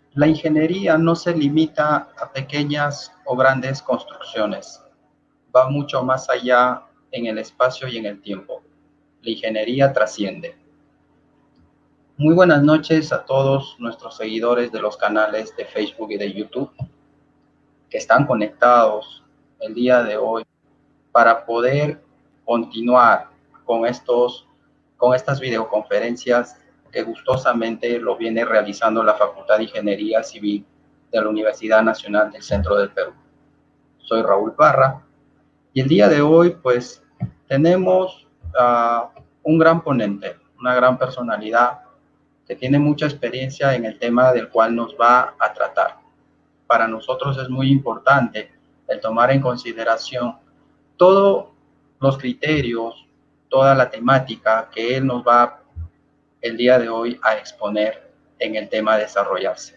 La ingeniería no se limita a pequeñas o grandes construcciones, va mucho más allá en el espacio y en el tiempo. La ingeniería trasciende. Muy buenas noches a todos nuestros seguidores de los canales de Facebook y de YouTube que están conectados el día de hoy para poder continuar con estas videoconferencias que gustosamente lo viene realizando la Facultad de Ingeniería Civil de la Universidad Nacional del Centro del Perú. Soy Raúl Parra y el día de hoy pues tenemos un gran ponente, una gran personalidad que tiene mucha experiencia en el tema del cual nos va a tratar. Para nosotros es muy importante el tomar en consideración todos los criterios, toda la temática que él nos va el día de hoy a exponer en el tema de desarrollarse.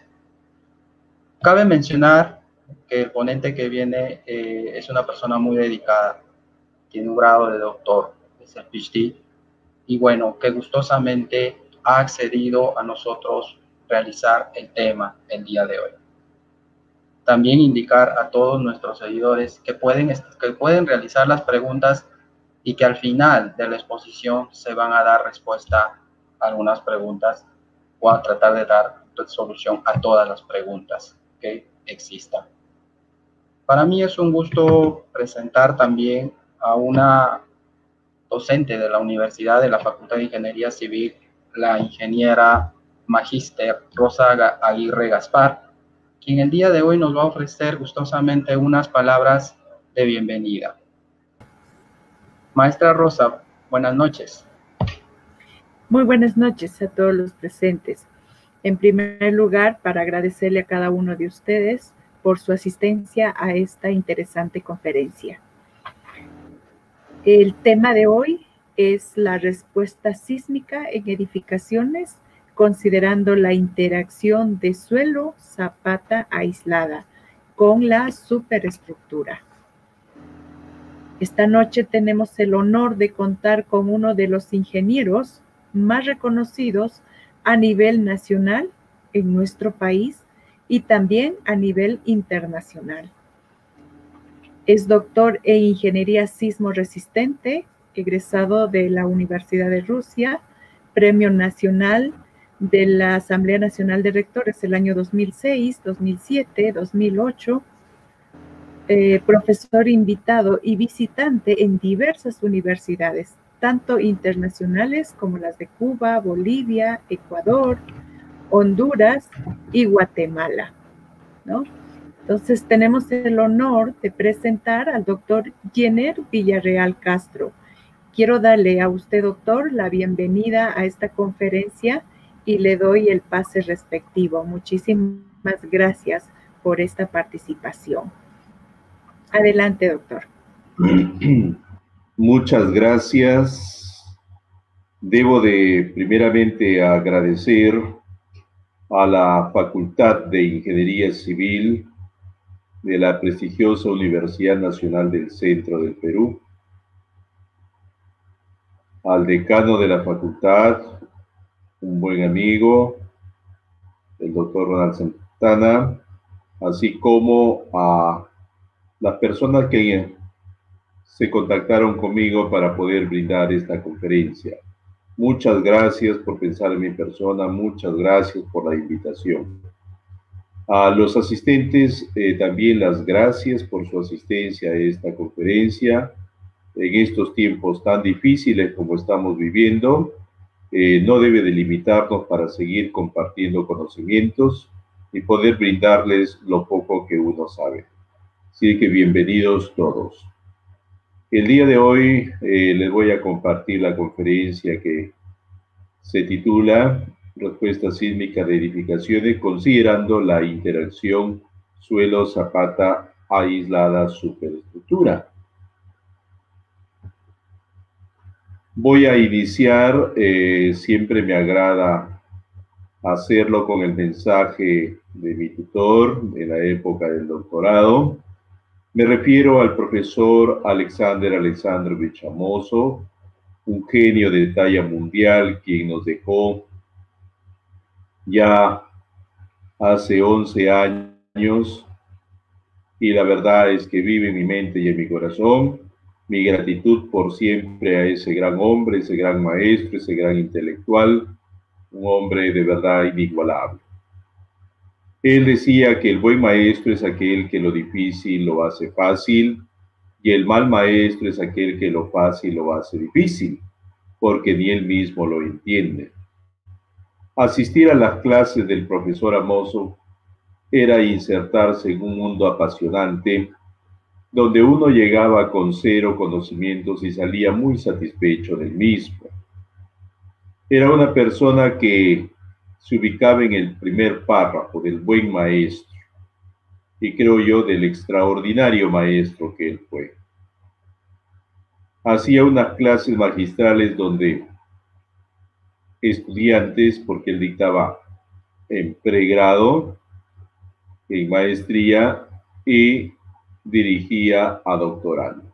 Cabe mencionar que el ponente que viene es una persona muy dedicada, tiene un grado de doctor, es el PhD, y bueno, que gustosamente ha accedido a nosotros realizar el tema el día de hoy. También indicar a todos nuestros seguidores que pueden realizar las preguntas y que al final de la exposición se van a dar respuesta a algunas preguntas o a tratar de dar solución a todas las preguntas que existan. Para mí es un gusto presentar también a una docente de la Universidad de la Facultad de Ingeniería Civil, la ingeniera magíster Rosa Aguirre Gaspar, quien el día de hoy nos va a ofrecer gustosamente unas palabras de bienvenida. Maestra Rosa, buenas noches. Muy buenas noches a todos los presentes. En primer lugar, para agradecerle a cada uno de ustedes por su asistencia a esta interesante conferencia. El tema de hoy es la respuesta sísmica en edificaciones, considerando la interacción de suelo, zapata aislada con la superestructura. Esta noche tenemos el honor de contar con uno de los ingenieros más reconocidos a nivel nacional en nuestro país y también a nivel internacional. Es doctor en Ingeniería Sismo Resistente, egresado de la Universidad de Rusia, Premio Nacional de la Asamblea Nacional de Rectores el año 2006, 2007, 2008, profesor invitado y visitante en diversas universidades, tanto internacionales como las de Cuba, Bolivia, Ecuador, Honduras y Guatemala, ¿no? Entonces tenemos el honor de presentar al doctor Jenner Villarreal Castro. Quiero darle a usted, doctor, la bienvenida a esta conferencia y le doy el pase respectivo. Muchísimas gracias por esta participación. Adelante, doctor. Muchas gracias. Debo de primeramente agradecer a la Facultad de Ingeniería Civil de la prestigiosa Universidad Nacional del Centro del Perú, al decano de la facultad, un buen amigo, el doctor Ronald Santana, así como a las personas que se contactaron conmigo para poder brindar esta conferencia. Muchas gracias por pensar en mi persona, muchas gracias por la invitación. A los asistentes también las gracias por su asistencia a esta conferencia. En estos tiempos tan difíciles como estamos viviendo, no debe de limitarnos para seguir compartiendo conocimientos y poder brindarles lo poco que uno sabe. Así que bienvenidos todos. El día de hoy les voy a compartir la conferencia que se titula Respuesta sísmica de edificaciones considerando la interacción suelo-zapata aislada superestructura. Voy a iniciar, siempre me agrada hacerlo con el mensaje de mi tutor en la época del doctorado. Me refiero al profesor Alexander Alexandrovich Amoso, un genio de talla mundial quien nos dejó ya hace 11 años, y la verdad es que vive en mi mente y en mi corazón mi gratitud por siempre a ese gran hombre, ese gran maestro, ese gran intelectual, un hombre de verdad inigualable. Él decía que el buen maestro es aquel que lo difícil lo hace fácil, y el mal maestro es aquel que lo fácil lo hace difícil, porque ni él mismo lo entiende. Asistir a las clases del profesor Amoso era insertarse en un mundo apasionante, donde uno llegaba con cero conocimientos y salía muy satisfecho del mismo. Era una persona que se ubicaba en el primer párrafo del buen maestro, y creo yo del extraordinario maestro que él fue. Hacía unas clases magistrales donde estudiantes, porque él dictaba en pregrado, en maestría y dirigía a doctorando.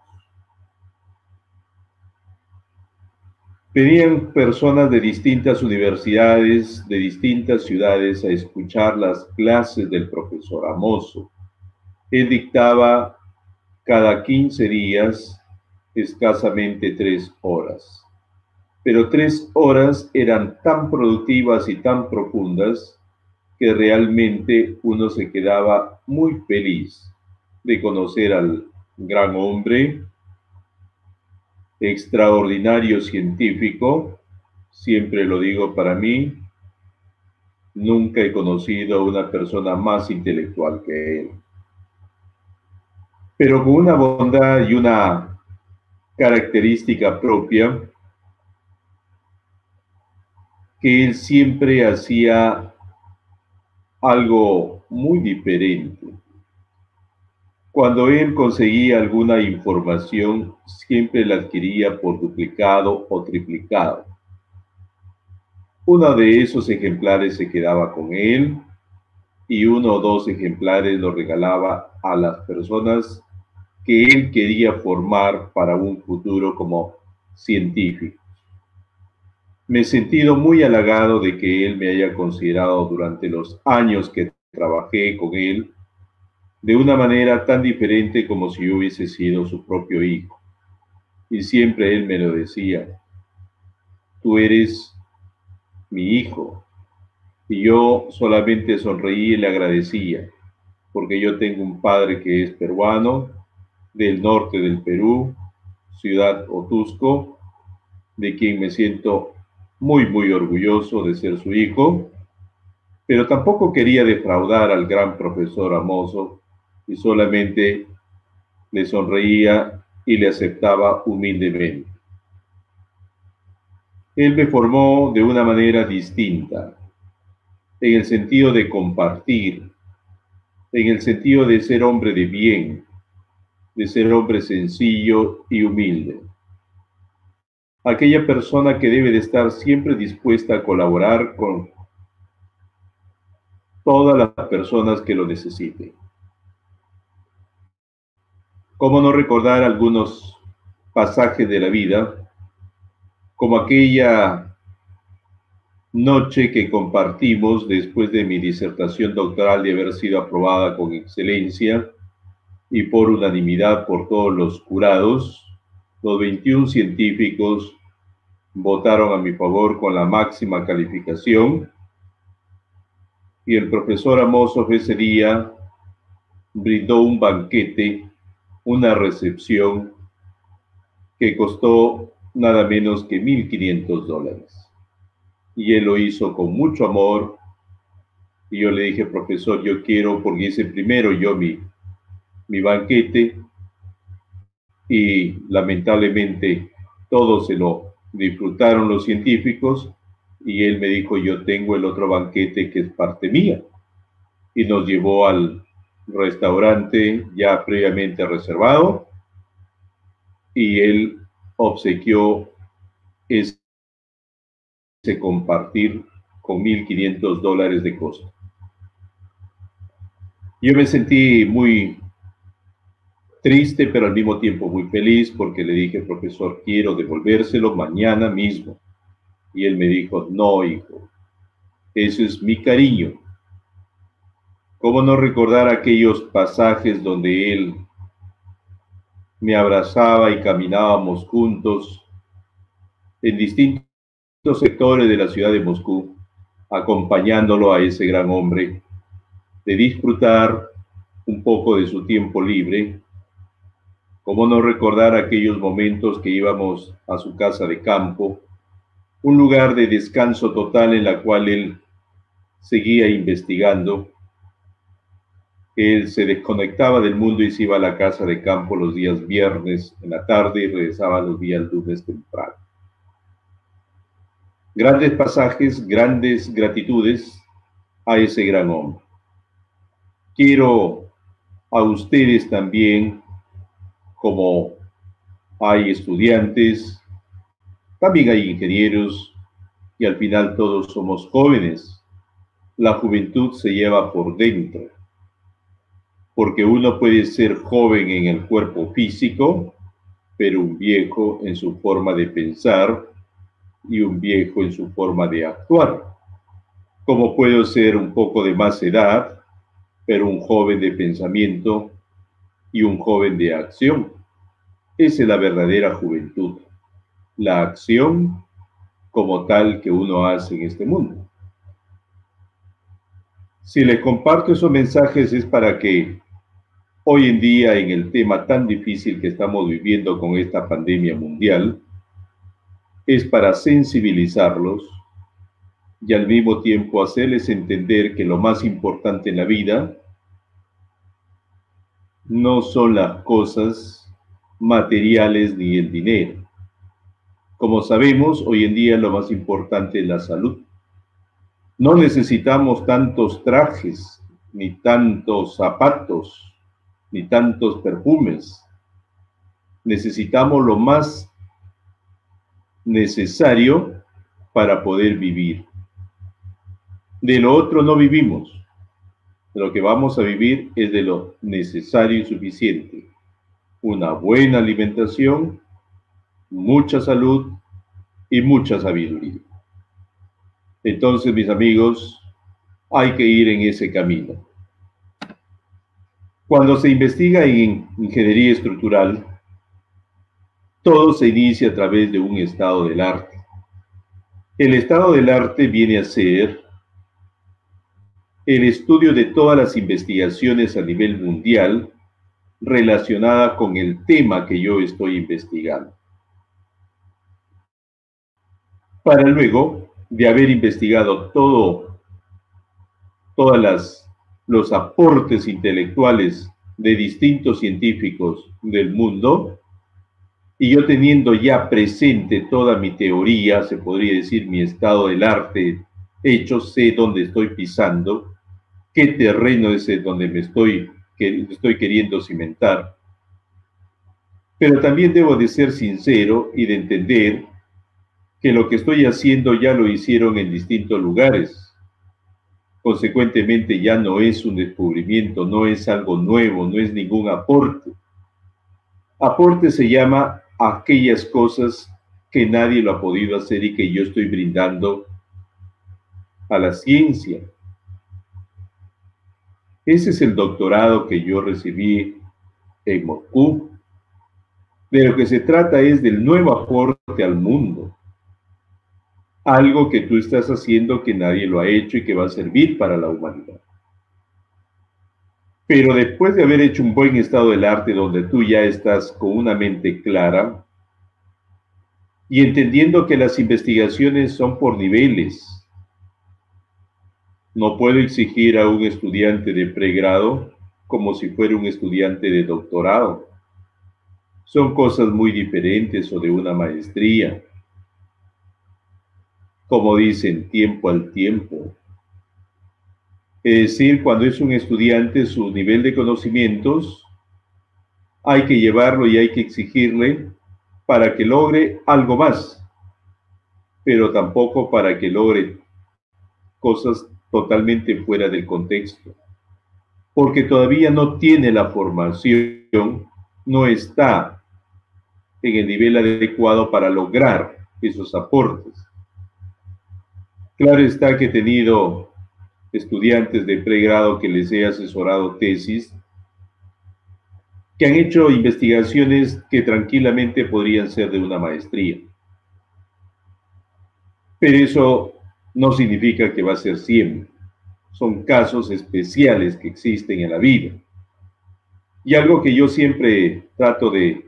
Venían personas de distintas universidades, de distintas ciudades, a escuchar las clases del profesor Amoso. Él dictaba cada 15 días, escasamente 3 horas. Pero 3 horas eran tan productivas y tan profundas que realmente uno se quedaba muy feliz de conocer al gran hombre, extraordinario científico. Siempre lo digo, para mí, nunca he conocido a una persona más intelectual que él, pero con una bondad y una característica propia, que él siempre hacía algo muy diferente. Cuando él conseguía alguna información, siempre la adquiría por duplicado o triplicado. Uno de esos ejemplares se quedaba con él y 1 o 2 ejemplares lo regalaba a las personas que él quería formar para un futuro como científico. Me he sentido muy halagado de que él me haya considerado durante los años que trabajé con él de una manera tan diferente como si yo hubiese sido su propio hijo. Y siempre él me lo decía: tú eres mi hijo. Y yo solamente sonreí y le agradecía, porque yo tengo un padre que es peruano, del norte del Perú, ciudad Otusco, de quien me siento muy, muy orgulloso de ser su hijo, pero tampoco quería defraudar al gran profesor Amoso y solamente le sonreía y le aceptaba humildemente. Él me formó de una manera distinta, en el sentido de compartir, en el sentido de ser hombre de bien, de ser hombre sencillo y humilde. Aquella persona que debe de estar siempre dispuesta a colaborar con todas las personas que lo necesiten. ¿Cómo no recordar algunos pasajes de la vida, como aquella noche que compartimos después de mi disertación doctoral de haber sido aprobada con excelencia y por unanimidad por todos los jurados? Los 21 científicos votaron a mi favor con la máxima calificación, y el profesor Amoso ese día brindó un banquete, una recepción que costó nada menos que $1,500. Y él lo hizo con mucho amor. Y yo le dije: profesor, yo quiero, porque hice primero yo mi banquete, y lamentablemente todos se lo disfrutaron los científicos, y él me dijo: yo tengo el otro banquete que es parte mía. Y nos llevó al restaurante ya previamente reservado, y él obsequió ese compartir con $1,500 de costo. Yo me sentí muy triste, pero al mismo tiempo muy feliz, porque le dije: profesor, quiero devolvérselo mañana mismo. Y él me dijo: no, hijo, eso es mi cariño, ¿Cómo no recordar aquellos pasajes donde él me abrazaba y caminábamos juntos en distintos sectores de la ciudad de Moscú, acompañándolo a ese gran hombre, de disfrutar un poco de su tiempo libre? ¿Cómo no recordar aquellos momentos que íbamos a su casa de campo, un lugar de descanso total en la cual él seguía investigando? Él se desconectaba del mundo y se iba a la casa de campo los días viernes en la tarde y regresaba los días lunes temprano. Grandes pasajes, grandes gratitudes a ese gran hombre. Quiero a ustedes también, como hay estudiantes, también hay ingenieros y al final todos somos jóvenes. La juventud se lleva por dentro, porque uno puede ser joven en el cuerpo físico, pero un viejo en su forma de pensar y un viejo en su forma de actuar. Como puedo ser un poco de más edad, pero un joven de pensamiento y un joven de acción. Esa es la verdadera juventud, la acción como tal que uno hace en este mundo. Si les comparto esos mensajes es para que hoy en día, en el tema tan difícil que estamos viviendo con esta pandemia mundial, es para sensibilizarlos y al mismo tiempo hacerles entender que lo más importante en la vida no son las cosas materiales ni el dinero. Como sabemos, hoy en día lo más importante es la salud. No necesitamos tantos trajes, ni tantos zapatos, ni tantos perfumes. Necesitamos lo más necesario para poder vivir. De lo otro no vivimos. De lo que vamos a vivir es de lo necesario y suficiente. Una buena alimentación, mucha salud y mucha sabiduría. Entonces, mis amigos, hay que ir en ese camino. Cuando se investiga en ingeniería estructural, todo se inicia a través de un estado del arte. El estado del arte viene a ser el estudio de todas las investigaciones a nivel mundial relacionadas con el tema que yo estoy investigando. Para luego de haber investigado todos los aportes intelectuales de distintos científicos del mundo, y yo teniendo ya presente toda mi teoría, se podría decir mi estado del arte hecho, sé dónde estoy pisando, qué terreno es el donde estoy queriendo cimentar. Pero también debo de ser sincero y de entender que lo que estoy haciendo ya lo hicieron en distintos lugares. Consecuentemente ya no es un descubrimiento, no es algo nuevo, no es ningún aporte. Aporte se llama aquellas cosas que nadie lo ha podido hacer y que yo estoy brindando a la ciencia. Ese es el doctorado que yo recibí en Moscú. De lo que se trata es del nuevo aporte al mundo. Algo que tú estás haciendo que nadie lo ha hecho y que va a servir para la humanidad. Pero después de haber hecho un buen estado del arte donde tú ya estás con una mente clara y entendiendo que las investigaciones son por niveles, no puedo exigir a un estudiante de pregrado como si fuera un estudiante de doctorado. Son cosas muy diferentes, o de una maestría. Como dicen, tiempo al tiempo. Es decir, cuando es un estudiante, su nivel de conocimientos hay que llevarlo y hay que exigirle para que logre algo más, pero tampoco para que logre cosas totalmente fuera del contexto, porque todavía no tiene la formación, no está en el nivel adecuado para lograr esos aportes. Claro está que he tenido estudiantes de pregrado que les he asesorado tesis, que han hecho investigaciones que tranquilamente podrían ser de una maestría. Pero eso no significa que va a ser siempre. Son casos especiales que existen en la vida. Y algo que yo siempre trato de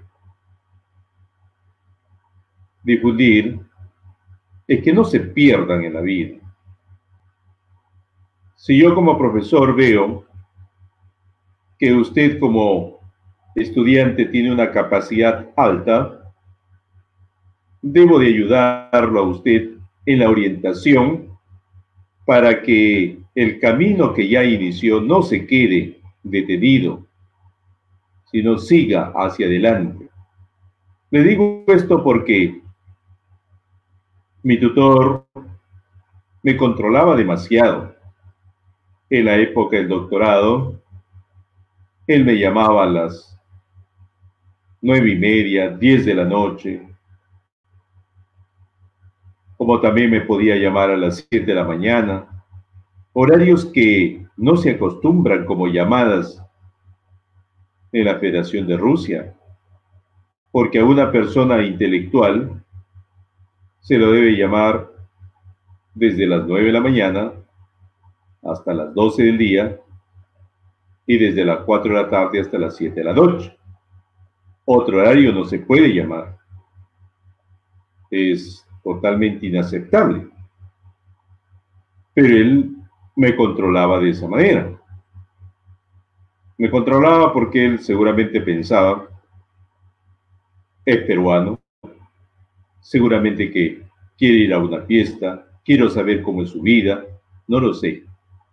difundir es que no se pierdan en la vida. Si yo como profesor veo que usted como estudiante tiene una capacidad alta, debo de ayudarlo a usted en la orientación para que el camino que ya inició no se quede detenido, sino siga hacia adelante. Le digo esto porque mi tutor me controlaba demasiado. En la época del doctorado, él me llamaba a las 9:30, 10 de la noche, como también me podía llamar a las 7 de la mañana, horarios que no se acostumbran como llamadas en la Federación de Rusia, porque a una persona intelectual se lo debe llamar desde las 9 de la mañana hasta las 12 del día y desde las 4 de la tarde hasta las 7 de la noche. Otro horario no se puede llamar. Es totalmente inaceptable. Pero él me controlaba de esa manera. Me controlaba porque él seguramente pensaba, es peruano, seguramente que quiere ir a una fiesta, quiero saber cómo es su vida, no lo sé.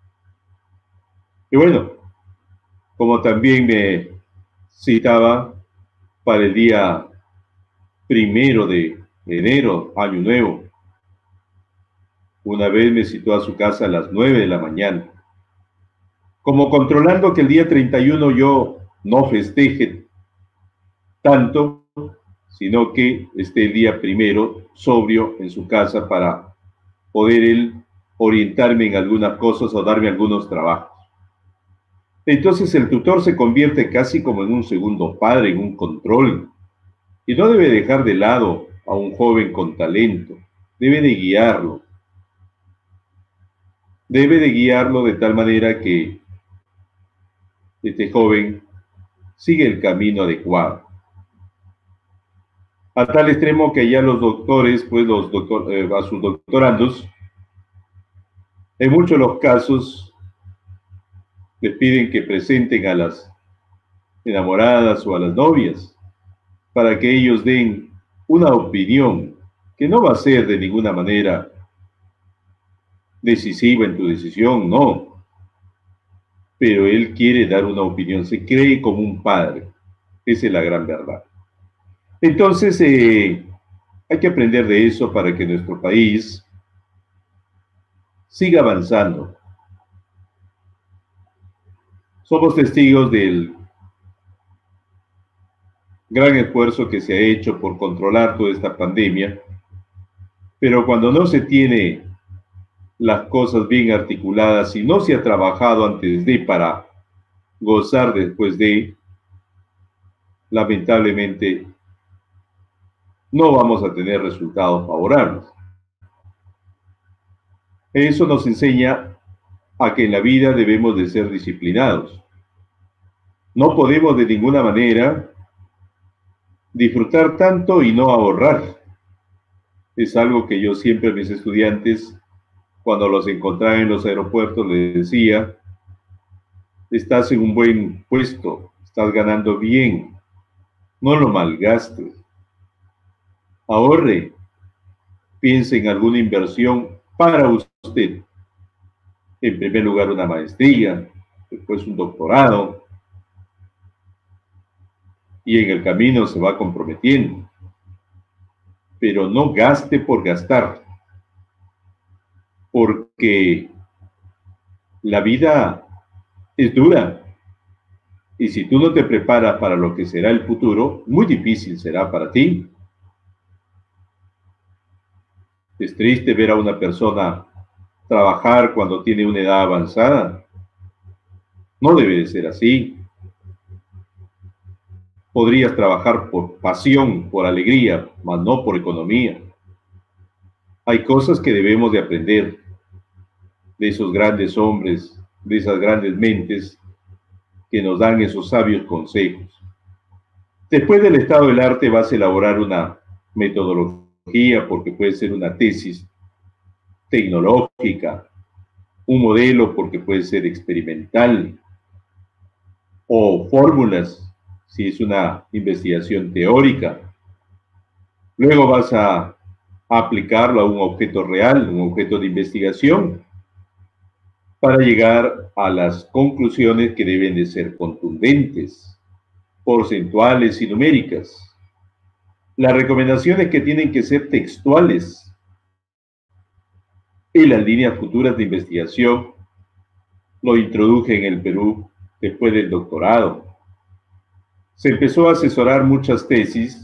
Y bueno, como también me citaba para el día 1 de enero, Año Nuevo, una vez me citó a su casa a las 9 de la mañana, como controlando que el día 31 yo no festeje tanto, sino que esté el día 1 sobrio en su casa para poder él orientarme en algunas cosas o darme algunos trabajos. Entonces el tutor se convierte casi como en un segundo padre, en un control, y no debe dejar de lado a un joven con talento, debe de guiarlo. Debe de guiarlo de tal manera que este joven siga el camino adecuado. A tal extremo que ya los doctores, pues a sus doctorandos, en muchos de los casos, les piden que presenten a las enamoradas o a las novias para que ellos den una opinión que no va a ser de ninguna manera decisiva en tu decisión, no. Pero él quiere dar una opinión, se cree como un padre. Esa es la gran verdad. Entonces, hay que aprender de eso para que nuestro país siga avanzando. Somos testigos del gran esfuerzo que se ha hecho por controlar toda esta pandemia, pero cuando no se tiene las cosas bien articuladas y no se ha trabajado antes de para gozar después de, lamentablemente, no vamos a tener resultados favorables. Eso nos enseña a que en la vida debemos de ser disciplinados. No podemos de ninguna manera disfrutar tanto y no ahorrar. Es algo que yo siempre a mis estudiantes, cuando los encontraba en los aeropuertos, les decía, estás en un buen puesto, estás ganando bien, no lo malgastes. Ahorre, piense en alguna inversión para usted. En primer lugar, una maestría, después un doctorado, y en el camino se va comprometiendo. Pero no gaste por gastar, porque la vida es dura. Y si tú no te preparas para lo que será el futuro, muy difícil será para ti. Es triste ver a una persona trabajar cuando tiene una edad avanzada. No debe de ser así. Podrías trabajar por pasión, por alegría, mas no por economía. Hay cosas que debemos de aprender de esos grandes hombres, de esas grandes mentes que nos dan esos sabios consejos. Después del estado del arte vas a elaborar una metodología, porque puede ser una tesis tecnológica, un modelo porque puede ser experimental, o fórmulas, si es una investigación teórica. Luego vas a aplicarlo a un objeto real, un objeto de investigación, para llegar a las conclusiones que deben de ser contundentes, porcentuales y numéricas. Las recomendaciones que tienen que ser textuales y las líneas futuras de investigación lo introduje en el Perú después del doctorado. Se empezó a asesorar muchas tesis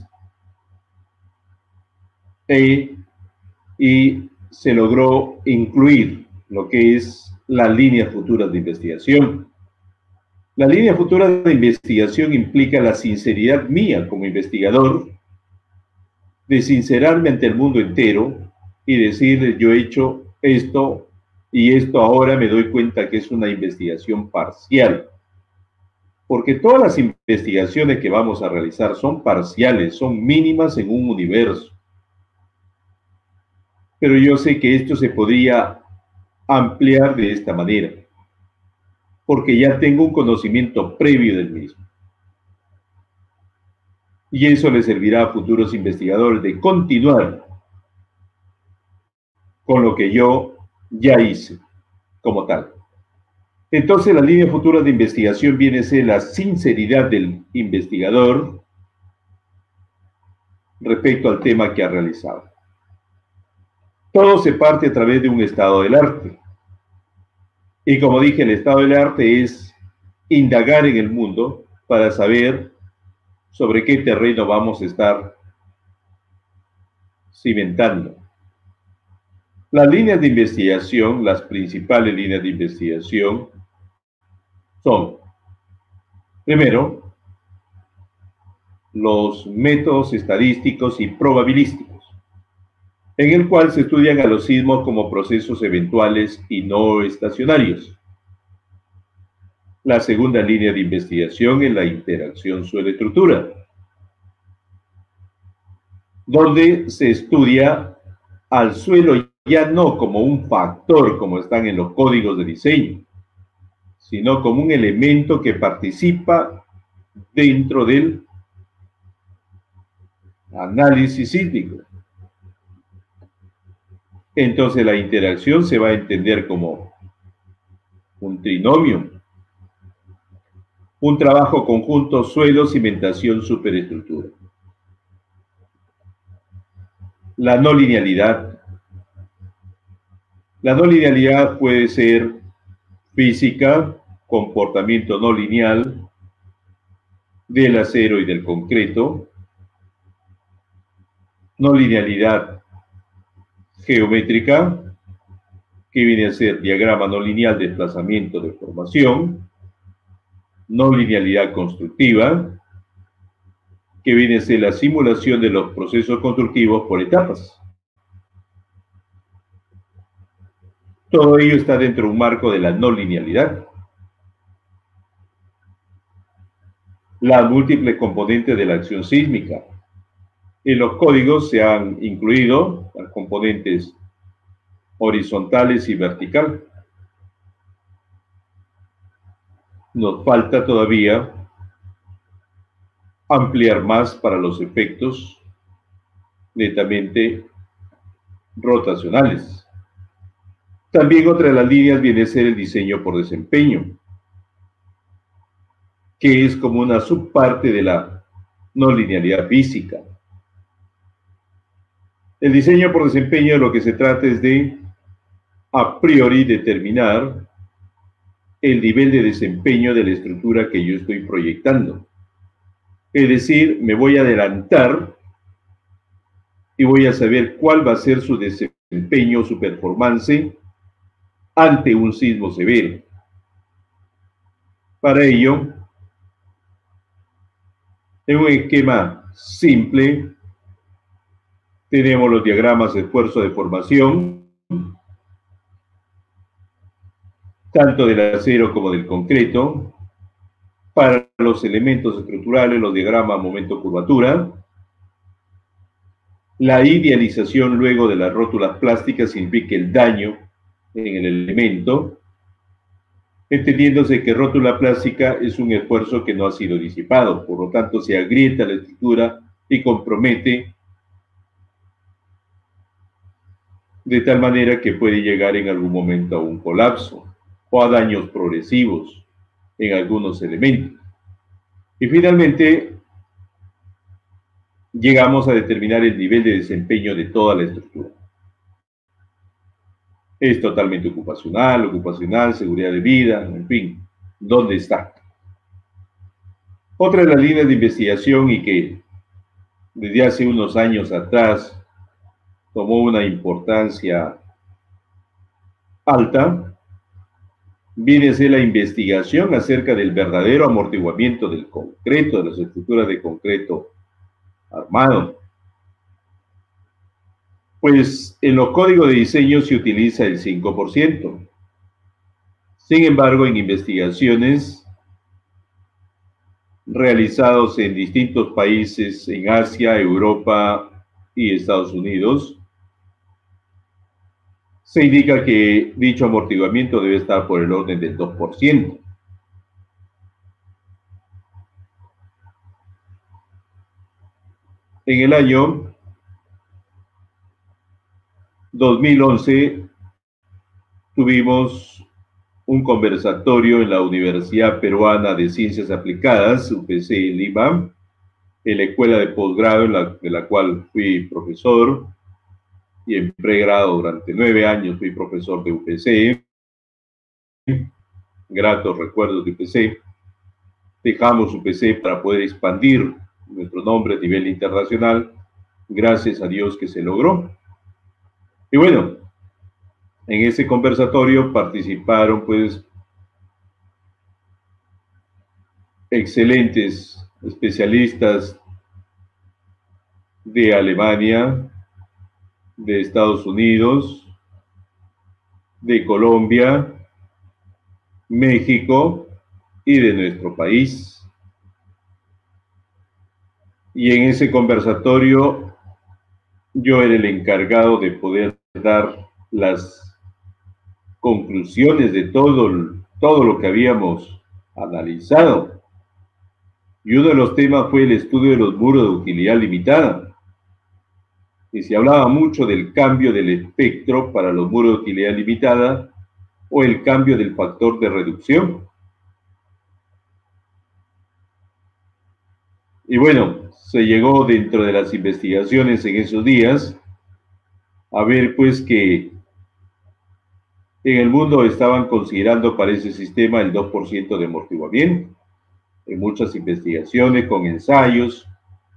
y se logró incluir lo que es las líneas futuras de investigación. La línea futura de investigación implica la sinceridad mía como investigador, de sincerarme ante el mundo entero y decirle, yo he hecho esto y esto ahora me doy cuenta que es una investigación parcial. Porque todas las investigaciones que vamos a realizar son parciales, son mínimas en un universo. Pero yo sé que esto se podría ampliar de esta manera, porque ya tengo un conocimiento previo del mismo. Y eso le servirá a futuros investigadores de continuar con lo que yo ya hice como tal. Entonces, la línea futura de investigación viene a ser la sinceridad del investigador respecto al tema que ha realizado. Todo se parte a través de un estado del arte. Y como dije, el estado del arte es indagar en el mundo para saber sobre qué terreno vamos a estar cimentando. Las líneas de investigación, las principales líneas de investigación son, primero, los métodos estadísticos y probabilísticos, en el cual se estudian a los sismos como procesos eventuales y no estacionarios. La segunda línea de investigación es la interacción suelo-estructura, donde se estudia al suelo ya no como un factor, como están en los códigos de diseño, sino como un elemento que participa dentro del análisis sísmico. Entonces la interacción se va a entender como un trinomio, un trabajo conjunto suelo, cimentación, superestructura. La no linealidad. La no linealidad puede ser física, comportamiento no lineal del acero y del concreto, no linealidad geométrica, que viene a ser diagrama no lineal de desplazamiento de formación, no linealidad constructiva, que viene a ser la simulación de los procesos constructivos por etapas. Todo ello está dentro de un marco de la no linealidad. Las múltiples componentes de la acción sísmica. En los códigos se han incluido las componentes horizontales y verticales. Nos falta todavía ampliar más para los efectos netamente rotacionales. También otra de las líneas viene a ser el diseño por desempeño, que es como una subparte de la no linealidad física. El diseño por desempeño, lo que se trata es de a priori determinar el nivel de desempeño de la estructura que yo estoy proyectando. Es decir, me voy a adelantar y voy a saber cuál va a ser su desempeño, su performance ante un sismo severo. Para ello, en un esquema simple, tenemos los diagramas de esfuerzo de formación, tanto del acero como del concreto. Para los elementos estructurales, los diagramas momento-curvatura. La idealización luego de las rótulas plásticas implica el daño en el elemento, entendiéndose que rótula plástica es un esfuerzo que no ha sido disipado, por lo tanto se agrieta la estructura y compromete de tal manera que puede llegar en algún momento a un colapso o a daños progresivos en algunos elementos. Y finalmente, llegamos a determinar el nivel de desempeño de toda la estructura. Es totalmente ocupacional, seguridad de vida, en fin, ¿dónde está? Otra de las líneas de investigación y que desde hace unos años atrás tomó una importancia alta, viene a ser la investigación acerca del verdadero amortiguamiento del concreto, de las estructuras de concreto armado. Pues en los códigos de diseño se utiliza el 5%. Sin embargo, en investigaciones realizadas en distintos países en Asia, Europa y Estados Unidos, se indica que dicho amortiguamiento debe estar por el orden del 2%. En el año 2011 tuvimos un conversatorio en la Universidad Peruana de Ciencias Aplicadas, UPC Lima, en la escuela de posgrado de la cual fui profesor, y en pregrado durante 9 años fui profesor de UPC. Gratos recuerdos de UPC. Dejamos UPC para poder expandir nuestro nombre a nivel internacional. Gracias a Dios que se logró. Y bueno, en ese conversatorio participaron pues excelentes especialistas de Alemania, de Estados Unidos, de Colombia, México y de nuestro país. Y en ese conversatorio yo era el encargado de poder dar las conclusiones de todo lo que habíamos analizado. Y uno de los temas fue el estudio de los muros de utilidad limitada. Y se hablaba mucho del cambio del espectro para los muros de utilidad limitada o el cambio del factor de reducción. Y bueno, se llegó dentro de las investigaciones en esos días a ver pues que en el mundo estaban considerando para ese sistema el 2% de amortiguamiento, en muchas investigaciones con ensayos,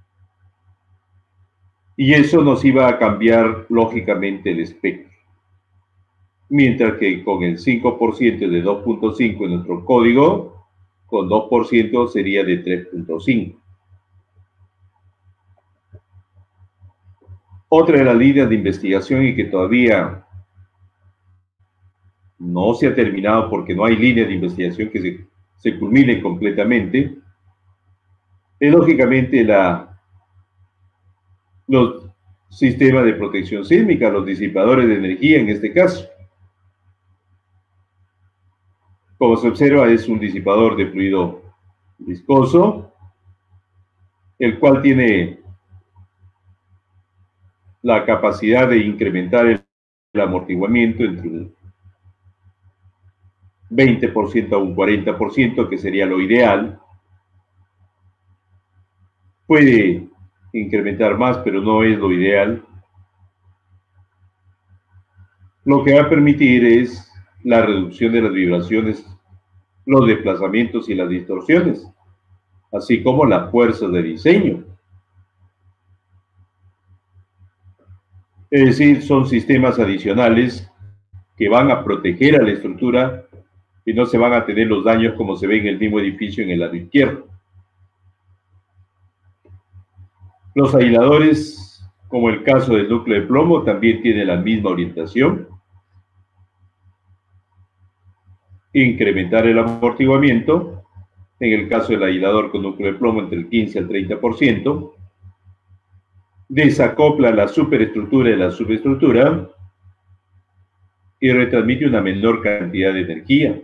y eso nos iba a cambiar lógicamente el espectro. Mientras que con el 5% de 2.5 en nuestro código, con 2% sería de 3.5. Otra de las líneas de investigación y que todavía no se ha terminado porque no hay línea de investigación que se culmine completamente, es lógicamente los sistemas de protección sísmica, los disipadores de energía en este caso. Como se observa, es un disipador de fluido viscoso, el cual tiene la capacidad de incrementar el amortiguamiento entre un 20% a un 40%, que sería lo ideal. Puede incrementar más, pero no es lo ideal. Lo que va a permitir es la reducción de las vibraciones, los desplazamientos y las distorsiones, así como las fuerzas de diseño. Es decir, son sistemas adicionales que van a proteger a la estructura y no se van a tener los daños como se ve en el mismo edificio en el lado izquierdo. Los aisladores, como el caso del núcleo de plomo, también tienen la misma orientación. Incrementar el amortiguamiento, en el caso del aislador con núcleo de plomo entre el 15 al 30%. Desacopla la superestructura de la subestructura y retransmite una menor cantidad de energía.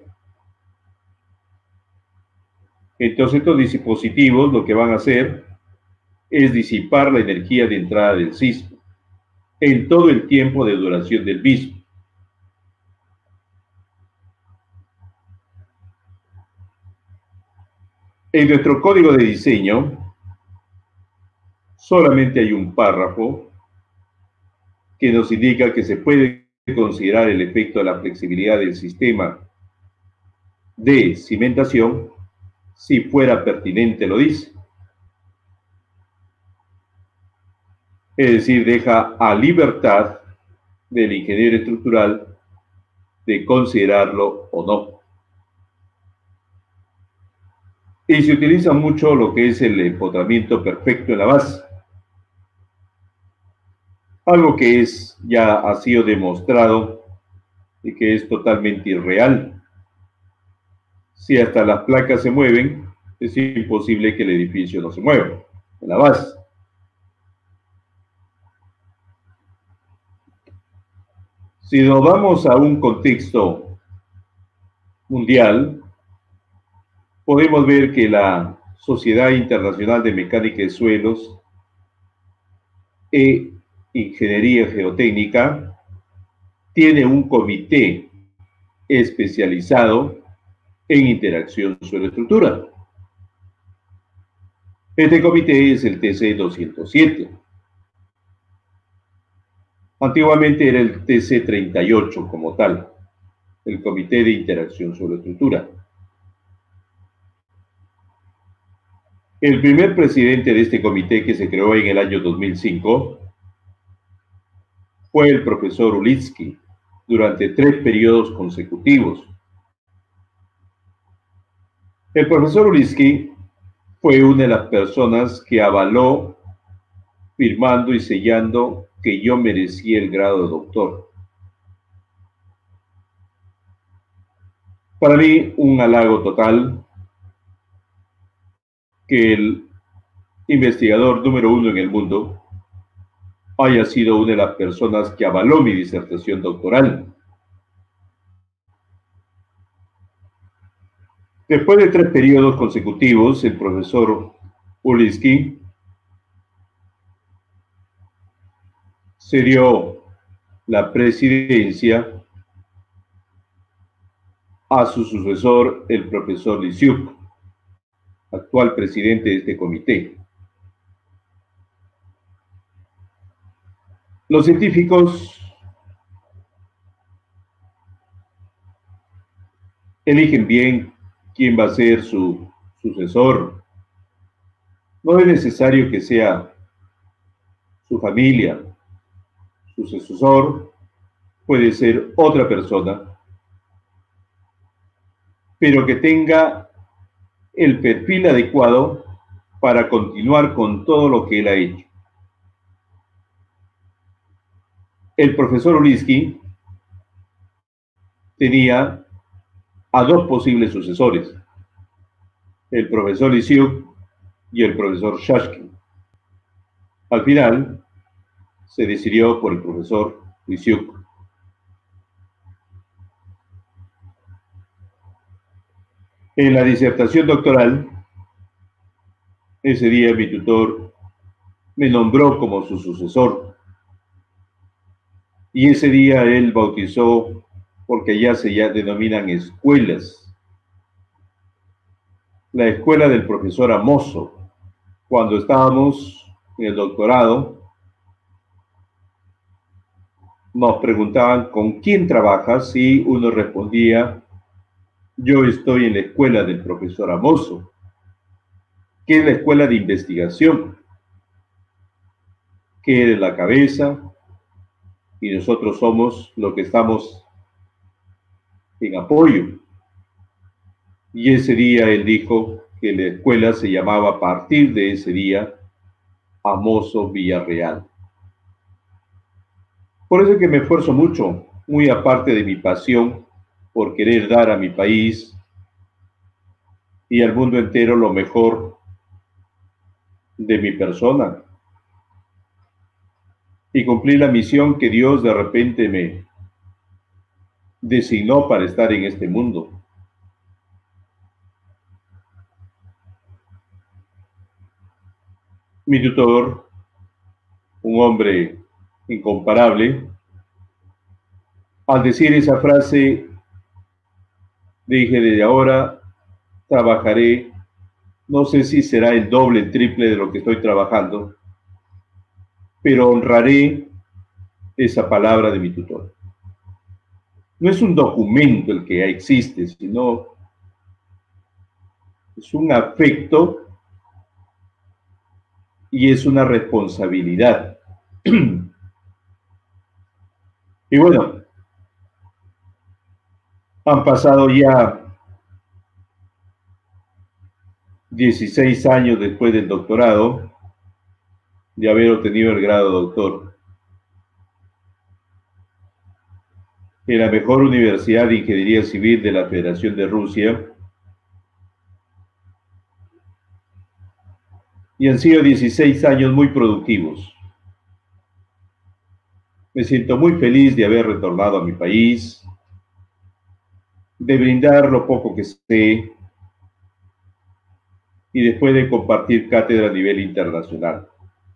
Entonces estos dispositivos lo que van a hacer es disipar la energía de entrada del sismo en todo el tiempo de duración del mismo. En nuestro código de diseño solamente hay un párrafo que nos indica que se puede considerar el efecto de la flexibilidad del sistema de cimentación si fuera pertinente, lo dice. Es decir, deja a libertad del ingeniero estructural de considerarlo o no. Y se utiliza mucho lo que es el empotramiento perfecto en la base. Algo que ya ha sido demostrado y que es totalmente irreal. Si hasta las placas se mueven, es imposible que el edificio no se mueva en la base. Si nos vamos a un contexto mundial, podemos ver que la Sociedad Internacional de Mecánica de Suelos e Ingeniería Geotécnica tiene un comité especializado en interacción suelo-estructura. Este comité es el TC 207. Antiguamente era el TC 38 como tal, el Comité de Interacción Suelo-Estructura. El primer presidente de este comité, que se creó en el año 2005, fue el profesor Ulitsky, durante 3 periodos consecutivos. El profesor Ulitsky fue una de las personas que avaló, firmando y sellando, que yo merecía el grado de doctor. Para mí, un halago total que el investigador número 1 en el mundo haya sido una de las personas que avaló mi disertación doctoral. Después de 3 periodos consecutivos, el profesor Ulitsky cedió la presidencia a su sucesor, el profesor Lisiuk, actual presidente de este comité. Los científicos eligen bien quién va a ser su sucesor. No es necesario que sea su familia. Su sucesor puede ser otra persona, pero que tenga el perfil adecuado para continuar con todo lo que él ha hecho. El profesor Ulitsky tenía a 2 posibles sucesores, el profesor Lisiuk y el profesor Shashkin. Al final, se decidió por el profesor Lisiuk. En la disertación doctoral, ese día mi tutor me nombró como su sucesor. Y ese día él bautizó, porque ya se denominan escuelas, la escuela del profesor Amoso. Cuando estábamos en el doctorado, nos preguntaban ¿con quién trabajas? Y uno respondía, yo estoy en la escuela del profesor Amoso, que es la escuela de investigación, que es la cabeza, y nosotros somos lo que estamos en apoyo. Y ese día él dijo que la escuela se llamaba a partir de ese día Amoso Villarreal. Por eso es que me esfuerzo mucho, muy aparte de mi pasión por querer dar a mi país y al mundo entero lo mejor de mi persona y cumplir la misión que Dios de repente me designó para estar en este mundo. Mi tutor, un hombre incomparable, al decir esa frase, dije, desde ahora trabajaré, no sé si será el doble, el triple de lo que estoy trabajando, pero honraré esa palabra de mi tutor. No es un documento el que ya existe, sino es un afecto y es una responsabilidad. Y bueno, han pasado ya 16 años después del doctorado, de haber obtenido el grado de doctor, en la mejor universidad de ingeniería civil de la Federación de Rusia, y han sido 16 años muy productivos. Me siento muy feliz de haber retornado a mi país, de brindar lo poco que sé y después de compartir cátedra a nivel internacional.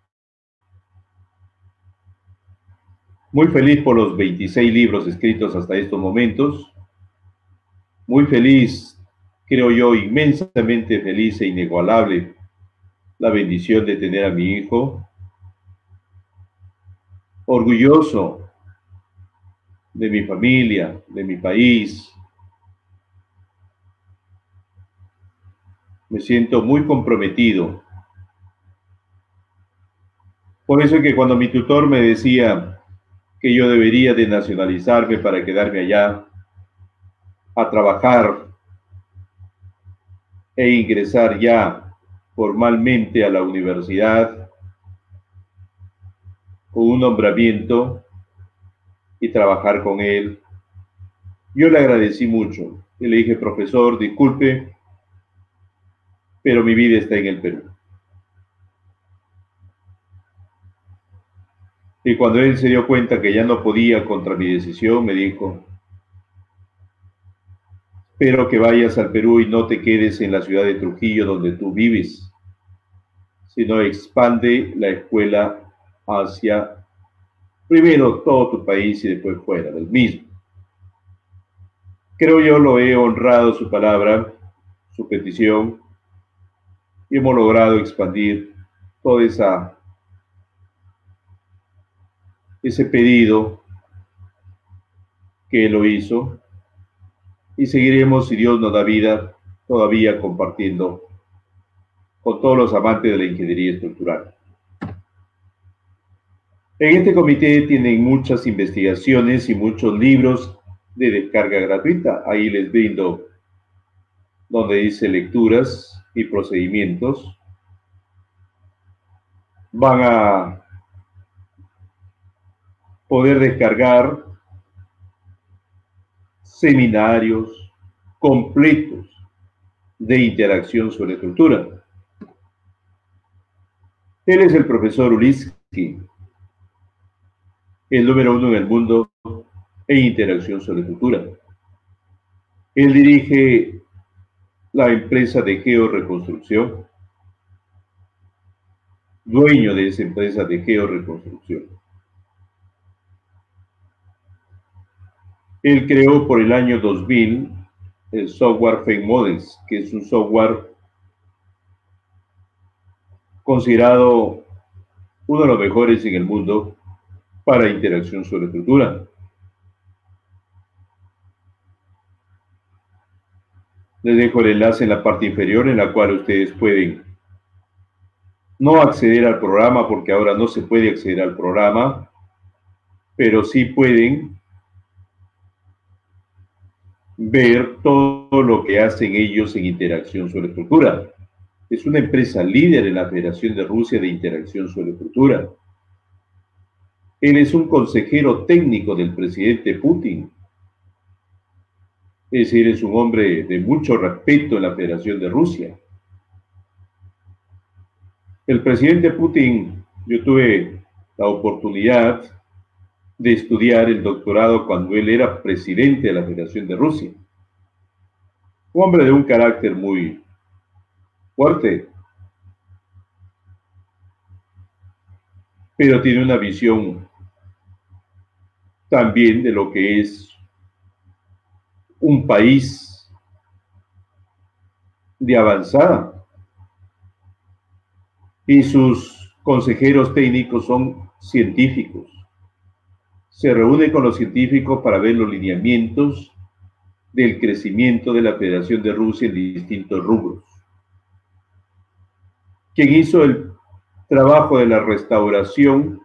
Muy feliz por los 26 libros escritos hasta estos momentos. Muy feliz, creo yo, inmensamente feliz e inigualable la bendición de tener a mi hijo. Orgulloso de mi familia, de mi país. Me siento muy comprometido. Por eso es que cuando mi tutor me decía que yo debería de nacionalizarme para quedarme allá a trabajar e ingresar ya formalmente a la universidad con un nombramiento y trabajar con él, yo le agradecí mucho y le dije, profesor, disculpe, pero mi vida está en el Perú. Y cuando él se dio cuenta que ya no podía contra mi decisión, me dijo, espero que vayas al Perú y no te quedes en la ciudad de Trujillo donde tú vives, sino expande la escuela hacia primero todo tu país y después fuera del mismo. Creo yo lo he honrado su palabra, su petición, y hemos logrado expandir todo ese pedido que él lo hizo, y seguiremos, si Dios nos da vida, todavía compartiendo con todos los amantes de la ingeniería estructural. En este comité tienen muchas investigaciones y muchos libros de descarga gratuita. Ahí les brindo donde dice lecturas y procedimientos. Van a poder descargar seminarios completos de interacción sobre estructura. Él es el profesor Uliski, el número 1 en el mundo en interacción sobre estructura. Él dirige la empresa de georreconstrucción, dueño de esa empresa de georreconstrucción. Él creó por el año 2000 el software Fake Models, que es un software considerado uno de los mejores en el mundo para interacción sobre estructura. Les dejo el enlace en la parte inferior en la cual ustedes pueden no acceder al programa porque ahora no se puede acceder al programa, pero sí pueden ver todo lo que hacen ellos en interacción suelo-estructura. Es una empresa líder en la Federación de Rusia de interacción suelo-estructura. Él es un consejero técnico del presidente Putin. Es decir, es un hombre de mucho respeto en la Federación de Rusia. El presidente Putin, yo tuve la oportunidad de estudiar el doctorado cuando él era presidente de la Federación de Rusia. Un hombre de un carácter muy fuerte, pero tiene una visión también de lo que es un país de avanzada. Y sus consejeros técnicos son científicos. Se reúne con los científicos para ver los lineamientos del crecimiento de la Federación de Rusia en distintos rubros. Quien hizo el trabajo de la restauración,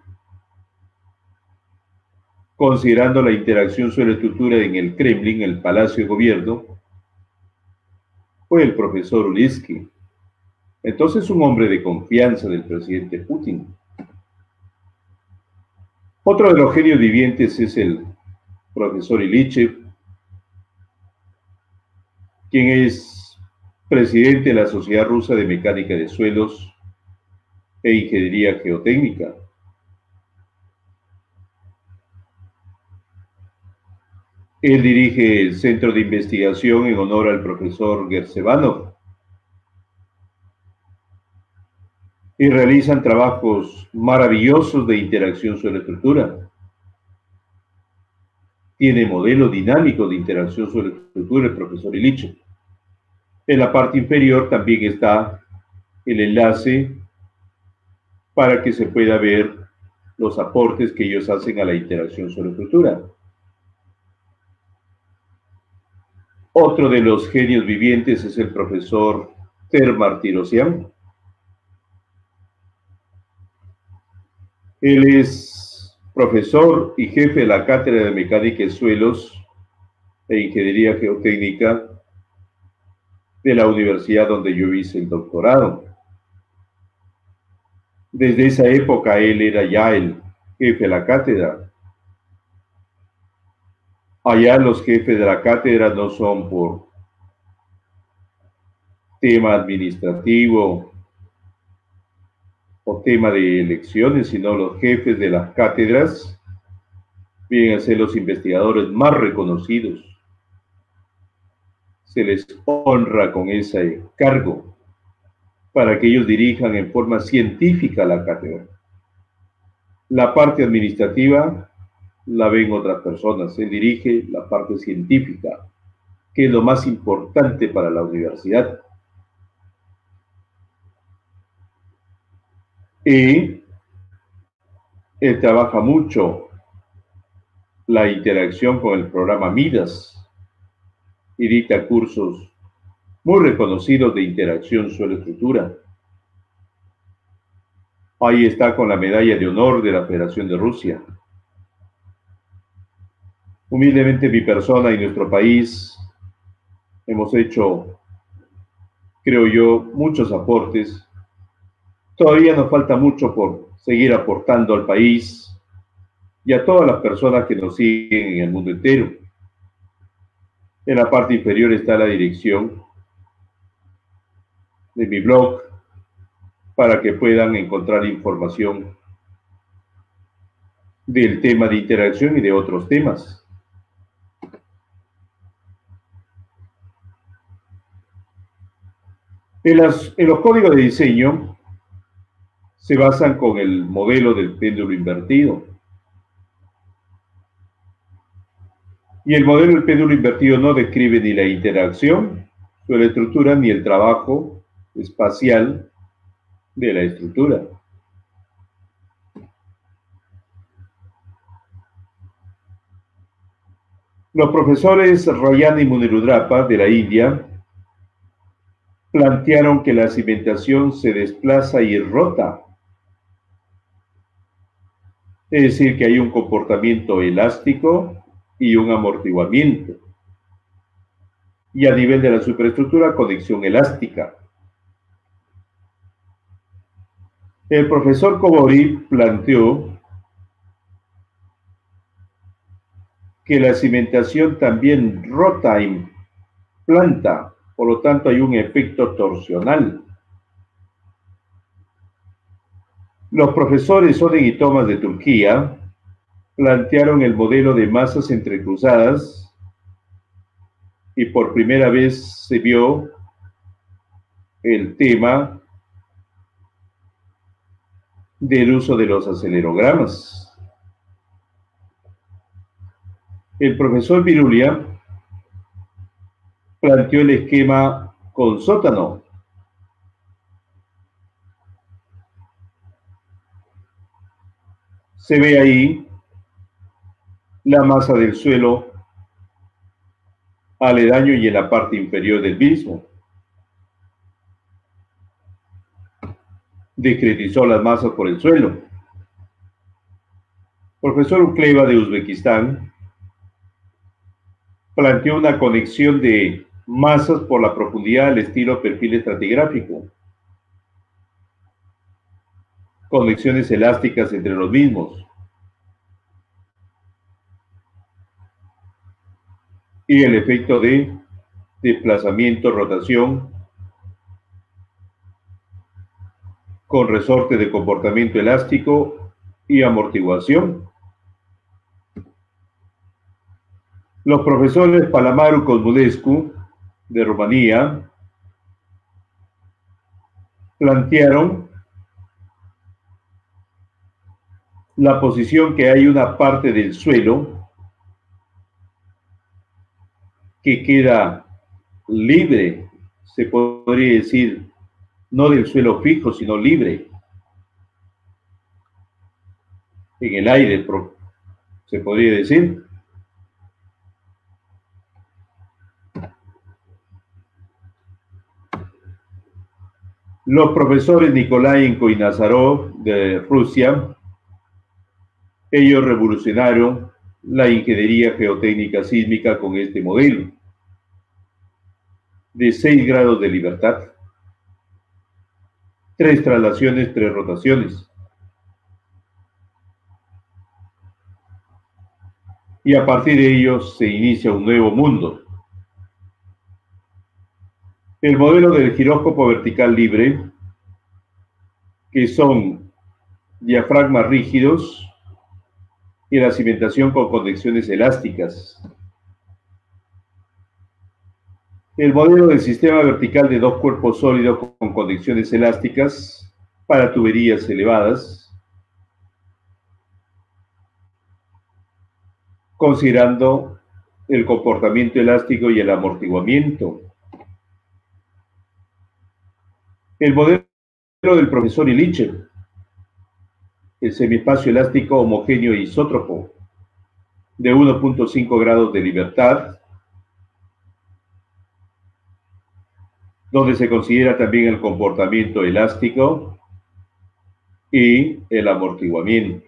considerando la interacción suelo-estructura en el Kremlin, el Palacio de Gobierno, fue el profesor Ulitsky. Entonces, un hombre de confianza del presidente Putin. Otro de los genios vivientes es el profesor Ilyichev, quien es presidente de la Sociedad Rusa de Mecánica de Suelos e Ingeniería Geotécnica. Él dirige el Centro de Investigación en honor al profesor Gersevanov y realizan trabajos maravillosos de interacción suelo-estructura. Tiene modelo dinámico de interacción suelo-estructura el profesor Ilyichev. En la parte inferior también está el enlace para que se pueda ver los aportes que ellos hacen a la interacción suelo-estructura. Otro de los genios vivientes es el profesor Ter Martirosyan. Él es profesor y jefe de la Cátedra de Mecánica de Suelos e Ingeniería Geotécnica de la universidad donde yo hice el doctorado. Desde esa época él era ya el jefe de la cátedra. Allá los jefes de la cátedra no son por tema administrativo o tema de elecciones, sino los jefes de las cátedras vienen a ser los investigadores más reconocidos. Se les honra con ese cargo para que ellos dirijan en forma científica la cátedra. La parte administrativa la ven otras personas. Él dirige la parte científica, que es lo más importante para la universidad. Y él trabaja mucho la interacción con el programa Midas y dicta cursos muy reconocidos de interacción suelo-estructura. Ahí está con la medalla de honor de la Federación de Rusia. Humildemente mi persona y nuestro país hemos hecho, creo yo, muchos aportes. Todavía nos falta mucho por seguir aportando al país y a todas las personas que nos siguen en el mundo entero. En la parte inferior está la dirección de mi blog para que puedan encontrar información del tema de interacción y de otros temas. En los códigos de diseño se basan con el modelo del péndulo invertido. Y el modelo del péndulo invertido no describe ni la interacción de la estructura ni el trabajo espacial de la estructura. Los profesores Rayan y Munirudrapa de la India plantearon que la cimentación se desplaza y rota. Es decir, que hay un comportamiento elástico y un amortiguamiento. y a nivel de la superestructura, conexión elástica. El profesor Kobori planteó que la cimentación también rota en planta, por lo tanto hay un efecto torsional. Los profesores Oden y Thomas de Turquía plantearon el modelo de masas entrecruzadas y por primera vez se vio el tema del uso de los acelerogramas. El profesor Virulia planteó el esquema con sótano. Se ve ahí la masa del suelo aledaño y en la parte inferior del mismo. Discretizó las masas por el suelo. Profesor Ukleva de Uzbekistán planteó una conexión de masas por la profundidad al estilo perfil estratigráfico. Conexiones elásticas entre los mismos. Y el efecto de desplazamiento, rotación, con resorte de comportamiento elástico y amortiguación. Los profesores Palamaru Cosmulescu, de Rumanía, plantearon la posición que hay una parte del suelo que queda libre, se podría decir, no del suelo fijo, sino libre, en el aire, se podría decir. Los profesores Nikolayenko y Nazarov de Rusia, ellos revolucionaron la ingeniería geotécnica sísmica con este modelo de 6 grados de libertad, 3 traslaciones, 3 rotaciones. Y a partir de ellos se inicia un nuevo mundo. El modelo del giróscopo vertical libre, que son diafragmas rígidos y la cimentación con conexiones elásticas. El modelo del sistema vertical de 2 cuerpos sólidos con conexiones elásticas para tuberías elevadas, considerando el comportamiento elástico y el amortiguamiento. El modelo del profesor Ilitchev, el semiespacio elástico homogéneo e isótropo, de 1.5 grados de libertad, donde se considera también el comportamiento elástico y el amortiguamiento.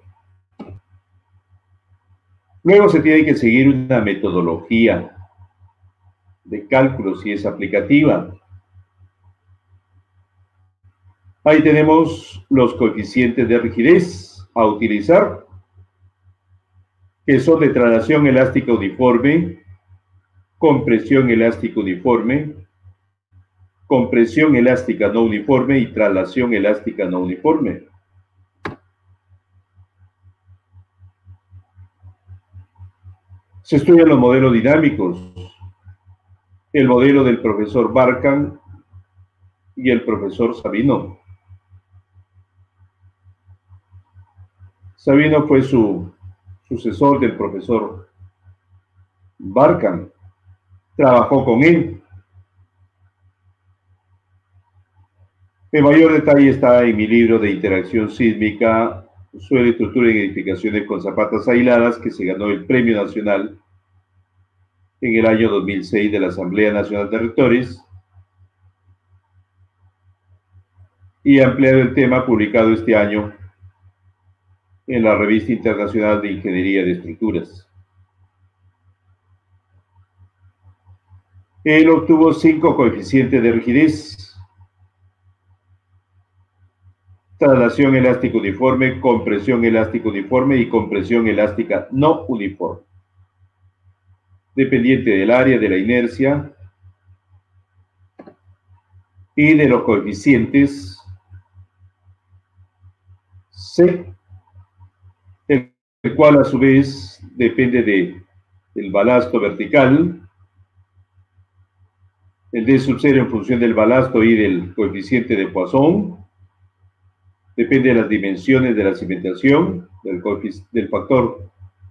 Luego se tiene que seguir una metodología de cálculo si es aplicativa. Ahí tenemos los coeficientes de rigidez a utilizar, que son de traslación elástica uniforme, compresión elástica uniforme, compresión elástica no uniforme y traslación elástica no uniforme. Se estudian los modelos dinámicos, el modelo del profesor Barkan y el profesor Sabino. Sabino fue su sucesor del profesor Barkan, trabajó con él. En mayor detalle está en mi libro de interacción sísmica, suelo, estructura y edificaciones con zapatas aisladas, que se ganó el Premio Nacional en el año 2006 de la Asamblea Nacional de Rectores, y ampliado el tema publicado este año en la Revista Internacional de Ingeniería de Estructuras. Él obtuvo 5 coeficientes de rigidez: traslación elástica uniforme, compresión elástica uniforme y compresión elástica no uniforme, dependiente del área de la inercia y de los coeficientes C, el cual a su vez depende del balasto vertical, el D sub 0 en función del balasto y del coeficiente de Poisson, depende de las dimensiones de la cimentación, del factor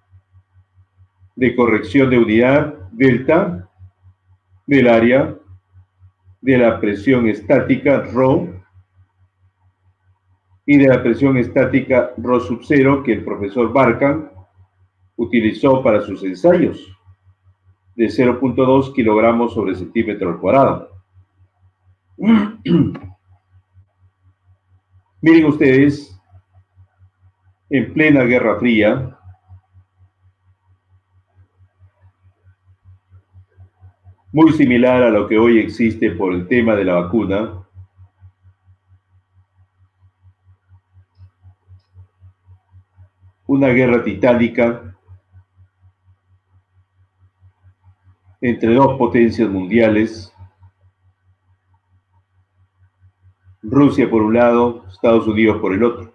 de corrección de unidad, delta, del área, de la presión estática, ρ, y de la presión estática ρ sub 0 que el profesor Barkan utilizó para sus ensayos, de 0.2 kilogramos sobre centímetro al cuadrado. Miren ustedes, en plena Guerra Fría, muy similar a lo que hoy existe por el tema de la vacuna, una guerra titánica entre dos potencias mundiales, Rusia por un lado, Estados Unidos por el otro.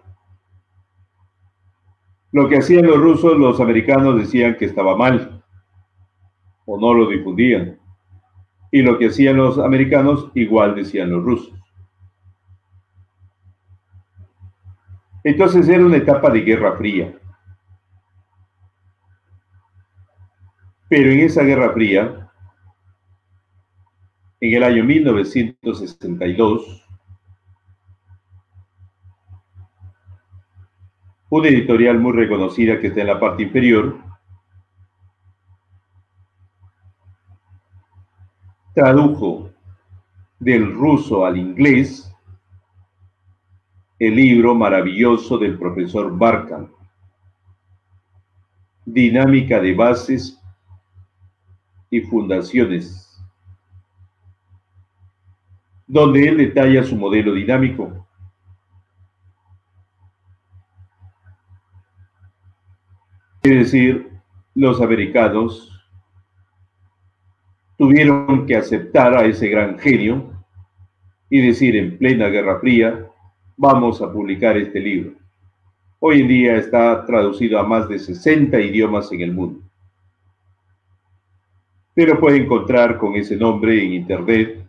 Lo que hacían los rusos, los americanos decían que estaba mal, o no lo difundían. Y lo que hacían los americanos, igual decían los rusos. Entonces era una etapa de Guerra Fría. Pero en esa Guerra Fría, en el año 1962, una editorial muy reconocida que está en la parte inferior, tradujo del ruso al inglés el libro maravilloso del profesor Barkan, Dinámica de bases y fundaciones, donde él detalla su modelo dinámico. Es decir, los americanos tuvieron que aceptar a ese gran genio y decir en plena Guerra Fría, vamos a publicar este libro. Hoy en día está traducido a más de 60 idiomas en el mundo. Pero puede encontrar con ese nombre en internet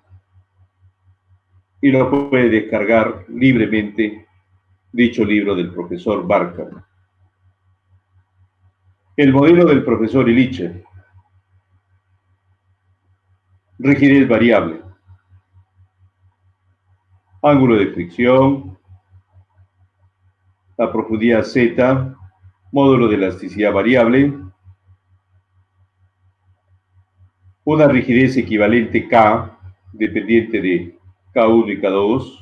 y lo puede descargar libremente, dicho libro del profesor Barkan. El modelo del profesor Illich: rigidez variable, ángulo de fricción, la profundidad Z, módulo de elasticidad variable, una rigidez equivalente K, dependiente de K1 y K2.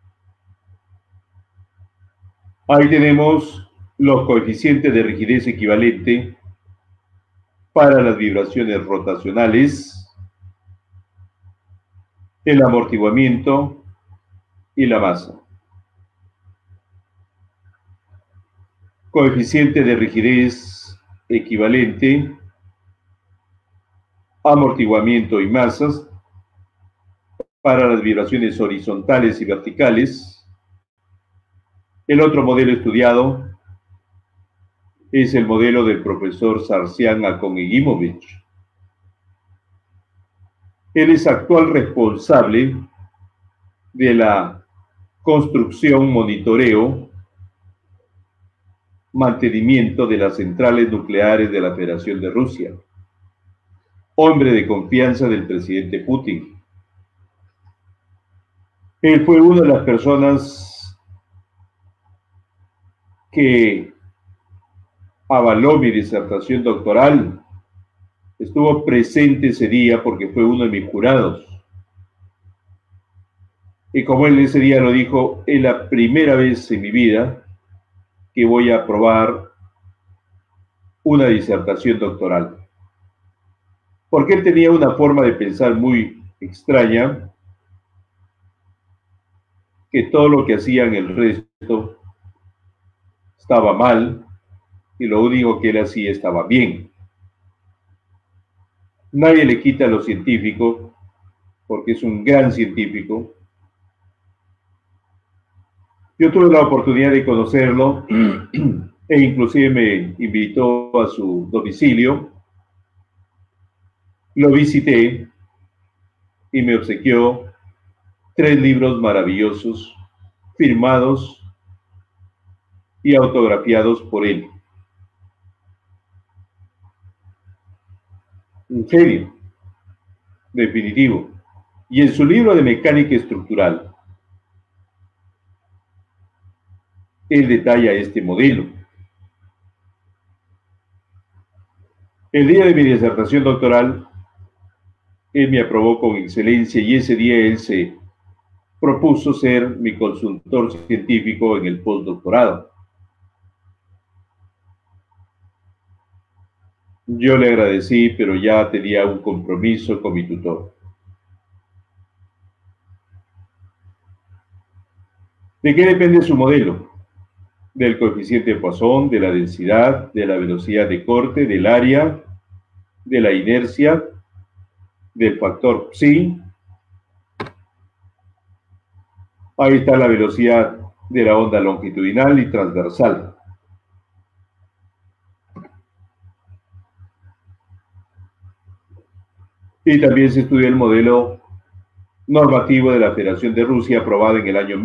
Ahí tenemos los coeficientes de rigidez equivalente para las vibraciones rotacionales, el amortiguamiento y la masa. Coeficiente de rigidez equivalente, amortiguamiento y masas para las vibraciones horizontales y verticales. El otro modelo estudiado es el modelo del profesor Sarsian Akon-Egimovich. Él es actual responsable de la construcción, monitoreo, mantenimiento de las centrales nucleares de la Federación de Rusia. Hombre de confianza del presidente Putin. Él fue una de las personas que avaló mi disertación doctoral. Estuvo presente ese día porque fue uno de mis jurados. Y como él ese día lo dijo, es la primera vez en mi vida que voy a aprobar una disertación doctoral. porque él tenía una forma de pensar muy extraña, que todo lo que hacían el resto estaba mal y lo único que él hacía estaba bien. Nadie le quita lo científico, porque es un gran científico. Yo tuve la oportunidad de conocerlo e inclusive me invitó a su domicilio. Lo visité y me obsequió 3 libros maravillosos, firmados y autografiados por él. Un genio, definitivo. Y en su libro de mecánica estructural, él detalla este modelo. El día de mi disertación doctoral, él me aprobó con excelencia y ese día él se propuso ser mi consultor científico en el postdoctorado. Yo le agradecí, pero ya tenía un compromiso con mi tutor. ¿De qué depende su modelo? Del coeficiente de Poisson, de la densidad, de la velocidad de corte, del área, de la inercia, del factor psi. Ahí está la velocidad de la onda longitudinal y transversal. Y también se estudia el modelo normativo de la Federación de Rusia aprobado en el año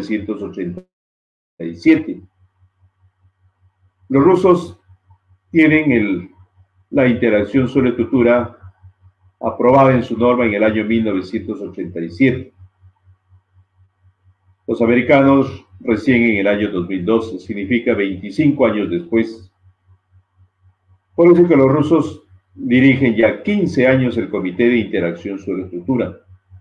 1987. Los rusos tienen la interacción suelo-estructura aprobada en su norma en el año 1987. Los americanos recién en el año 2012, significa 25 años después. Por eso que los rusos dirigen ya 15 años el Comité de Interacción Suelo-Estructura.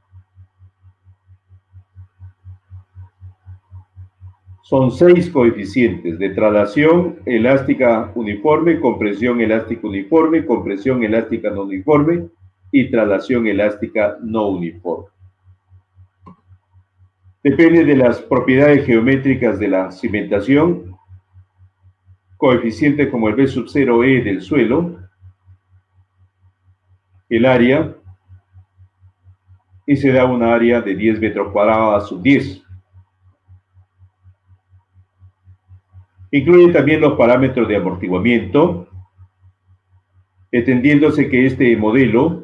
Son 6 coeficientes de traslación elástica uniforme, compresión elástica uniforme, compresión elástica no uniforme y traslación elástica no uniforme. Depende de las propiedades geométricas de la cimentación, coeficientes como el B sub 0E del suelo, el área, y se da una área de 10 metros cuadrados a sub 10. Incluye también los parámetros de amortiguamiento, entendiéndose que este modelo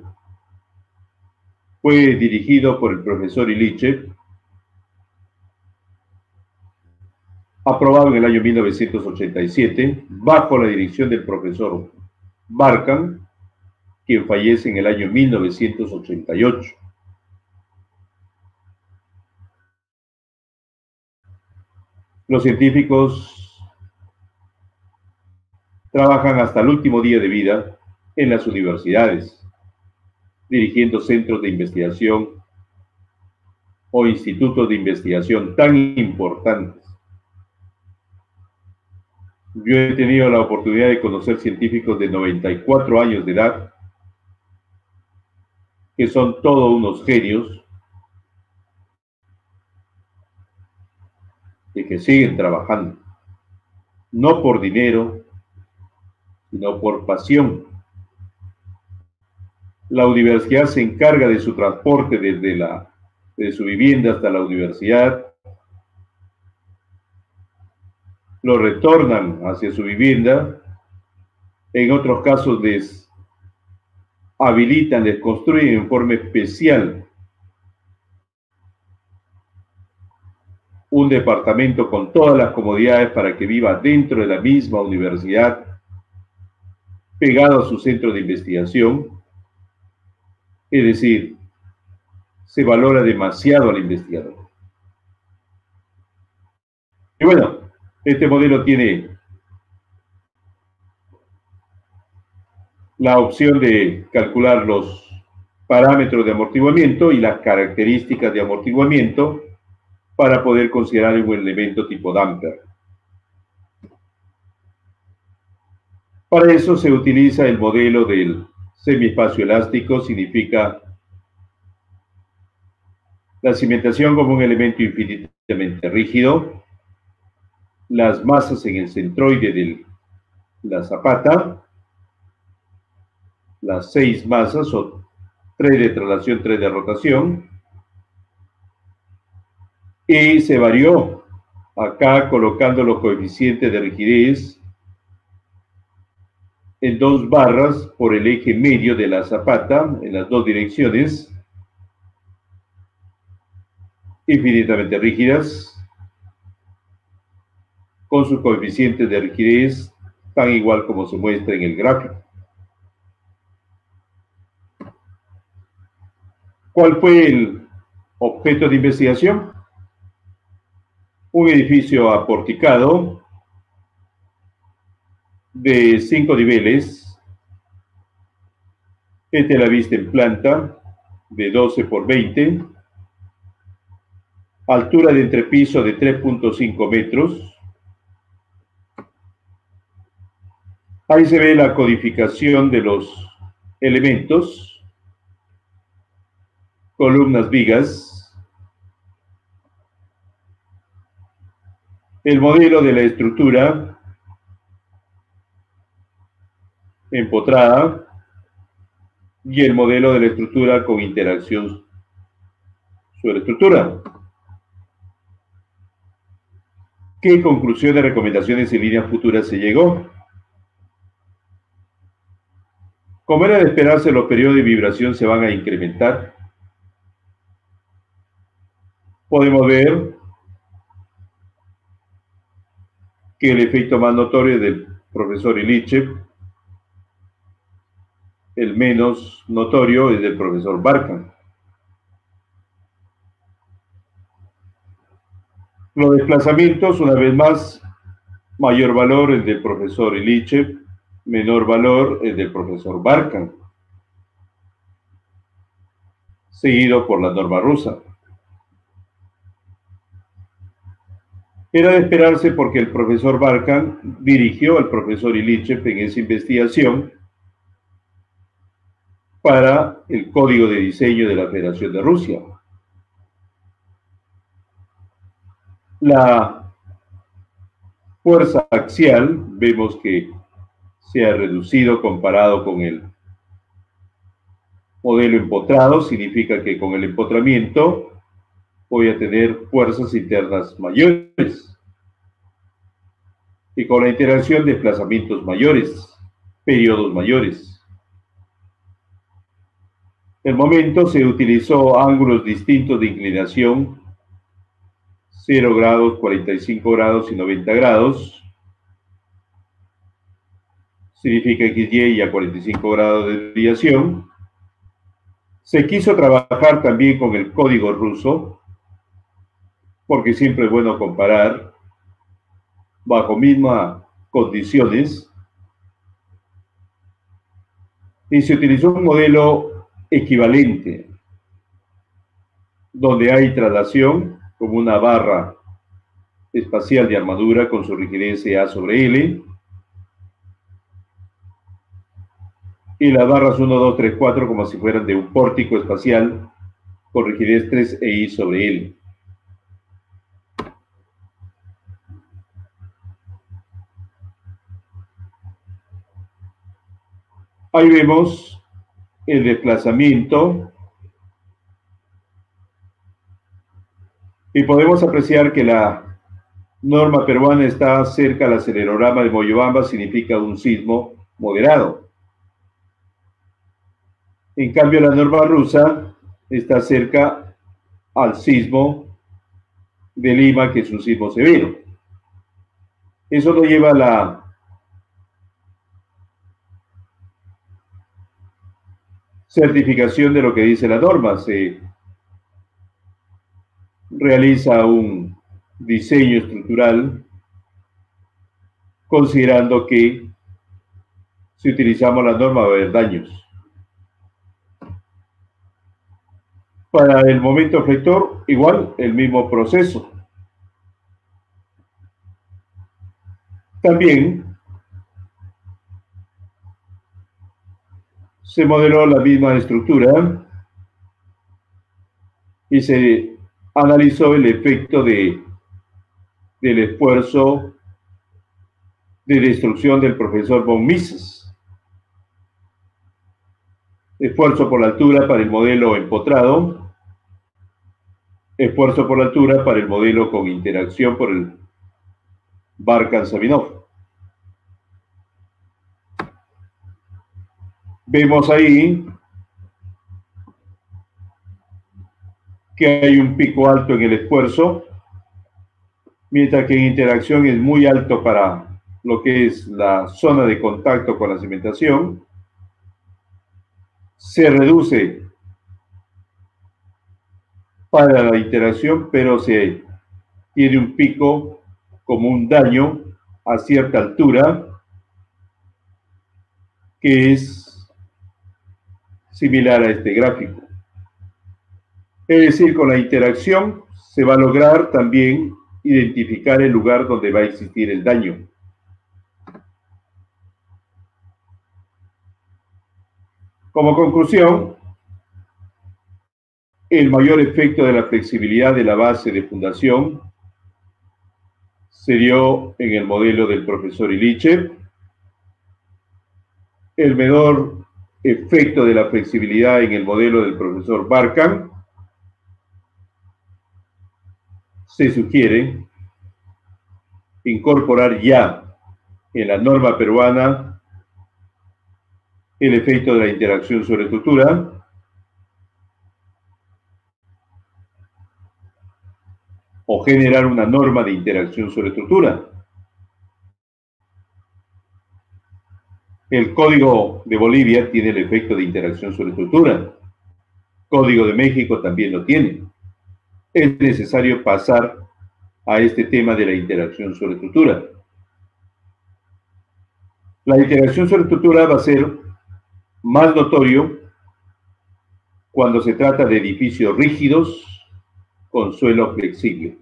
fue dirigido por el profesor Ilyichev, aprobado en el año 1987, bajo la dirección del profesor Barkan, quien fallece en el año 1988. Los científicos trabajan hasta el último día de vida en las universidades, dirigiendo centros de investigación o institutos de investigación tan importantes. Yo he tenido la oportunidad de conocer científicos de 94 años de edad, que son todos unos genios, y que siguen trabajando, no por dinero, sino por pasión. La universidad se encarga de su transporte desde su vivienda hasta la universidad, lo retornan hacia su vivienda, en otros casos les habilitan, les construyen en forma especial un departamento con todas las comodidades para que viva dentro de la misma universidad, pegado a su centro de investigación. Es decir, se valora demasiado al investigador. Y bueno, este modelo tiene la opción de calcular los parámetros de amortiguamiento y las características de amortiguamiento para poder considerar un elemento tipo damper. Para eso se utiliza el modelo del Semiespacio elástico significa la cimentación como un elemento infinitamente rígido, las masas en el centroide de la zapata, las 6 masas o 3 de traslación, 3 de rotación, y se varió acá colocando los coeficientes de rigidez en 2 barras por el eje medio de la zapata en las 2 direcciones, infinitamente rígidas, con sus coeficientes de rigidez tan igual como se muestra en el gráfico. ¿Cuál fue el objeto de investigación? Un edificio aporticado de 5 niveles. Esta es la vista en planta de 12 por 20, altura de entrepiso de 3.5 metros. Ahí se ve la codificación de los elementos, columnas, vigas, el modelo de la estructura empotrada y el modelo de la estructura con interacción sobre estructura. ¿Qué conclusiones, recomendaciones y líneas futuras se llegó? Como era de esperarse, los periodos de vibración se van a incrementar. Podemos ver que el efecto más notorio es del profesor Ilyichev, el menos notorio es del profesor Barkan. Los desplazamientos, una vez más, mayor valor el del profesor Ilyichev, menor valor el del profesor Barkan, seguido por la norma rusa. Era de esperarse porque el profesor Barkan dirigió al profesor Ilyichev en esa investigación para el código de diseño de la Federación de Rusia. La fuerza axial, vemos que se ha reducido comparado con el modelo empotrado, significa que con el empotramiento voy a tener fuerzas internas mayores y con la interacción desplazamientos mayores, periodos mayores. En el momento se utilizó ángulos distintos de inclinación, 0 grados, 45 grados y 90 grados. Significa XY y a 45 grados de desviación. Se quiso trabajar también con el código ruso, porque siempre es bueno comparar bajo mismas condiciones. Y se utilizó un modelo equivalente, donde hay traslación como una barra espacial de armadura con su rigidez A sobre L, y las barras 1, 2, 3, 4 como si fueran de un pórtico espacial con rigidez 3 e I sobre L. Ahí vemos el desplazamiento y podemos apreciar que la norma peruana está cerca al acelerograma de Moyobamba, significa un sismo moderado. En cambio, la norma rusa está cerca al sismo de Lima, que es un sismo severo. Eso nos lleva a la certificación de lo que dice la norma. Se realiza un diseño estructural considerando que si utilizamos la norma va a haber daños. Para el momento flector, igual, el mismo proceso. También Se modeló la misma estructura y se analizó el efecto del esfuerzo de destrucción del profesor von Mises. Esfuerzo por la altura para el modelo empotrado, esfuerzo por la altura para el modelo con interacción por el Barkan-Sabinov. Vemos ahí que hay un pico alto en el esfuerzo, mientras que en interacción es muy alto para lo que es la zona de contacto con la cimentación. Se reduce para la interacción, pero se tiene un pico como un daño a cierta altura, que es similar a este gráfico. Es decir, con la interacción se va a lograr también identificar el lugar donde va a existir el daño. Como conclusión, el mayor efecto de la flexibilidad de la base de fundación se dio en el modelo del profesor Illichev. El menor efecto de la flexibilidad en el modelo del profesor Barkan. Se sugiere incorporar ya en la norma peruana el efecto de la interacción sobre estructura, o generar una norma de interacción sobre estructura. El Código de Bolivia tiene el efecto de interacción sobre estructura. El Código de México también lo tiene. Es necesario pasar a este tema de la interacción sobre estructura. La interacción sobre estructura va a ser más notorio cuando se trata de edificios rígidos con suelo flexible.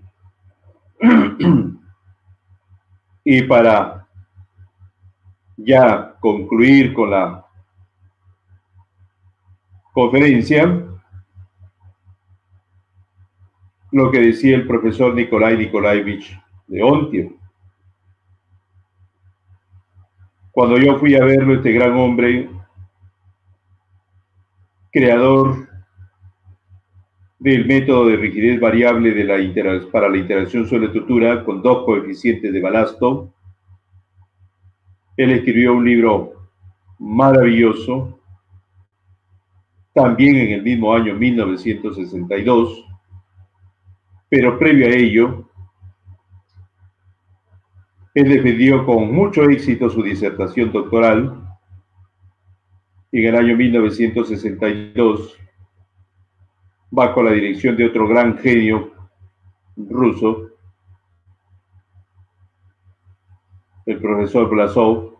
Y para ya concluir con la conferencia, lo que decía el profesor Nikolai Nikolaevich Leontiev. Cuando yo fui a verlo, este gran hombre, creador del método de rigidez variable de para la interacción sobre estructura con dos coeficientes de balasto, él escribió un libro maravilloso, también en el mismo año 1962, pero previo a ello, él defendió con mucho éxito su disertación doctoral en el año 1962, bajo la dirección de otro gran genio ruso, el profesor Blasov.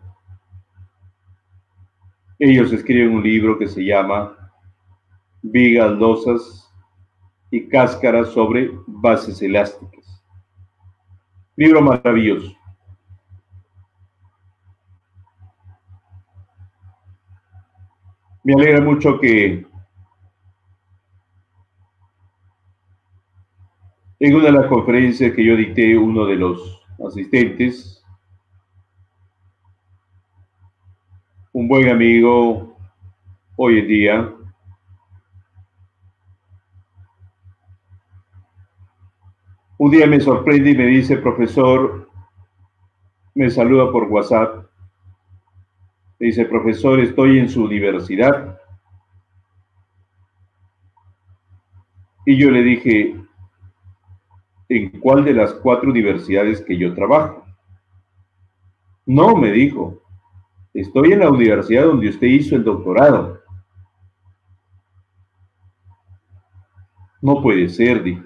Ellos escriben un libro que se llama Vigas, losas y cáscaras sobre bases elásticas. Libro maravilloso. Me alegra mucho que en una de las conferencias que yo dicté, uno de los asistentes, un buen amigo hoy en día, un día me sorprende y me dice: profesor, me saluda por WhatsApp, me dice: profesor, estoy en su universidad. Y yo le dije: ¿en cuál de las 4 universidades que yo trabajo? No, me dijo, estoy en la universidad donde usted hizo el doctorado. No puede ser, dijo.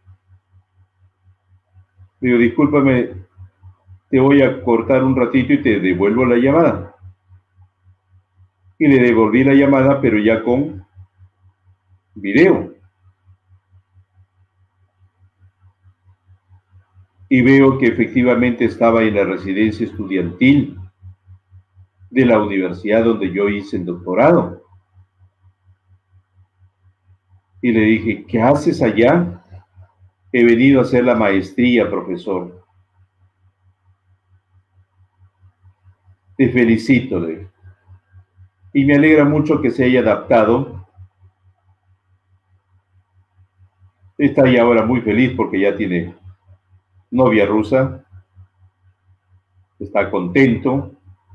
Digo: discúlpame, te voy a cortar un ratito y te devuelvo la llamada. Y le devolví la llamada, pero ya con video. Y veo que efectivamente estaba en la residencia estudiantil de la universidad donde yo hice el doctorado. Y le dije, ¿qué haces allá? He venido a hacer la maestría, profesor. Te felicito, le dije. Y me alegra mucho que se haya adaptado. Está ahí ahora muy feliz porque ya tiene novia rusa. Está contento.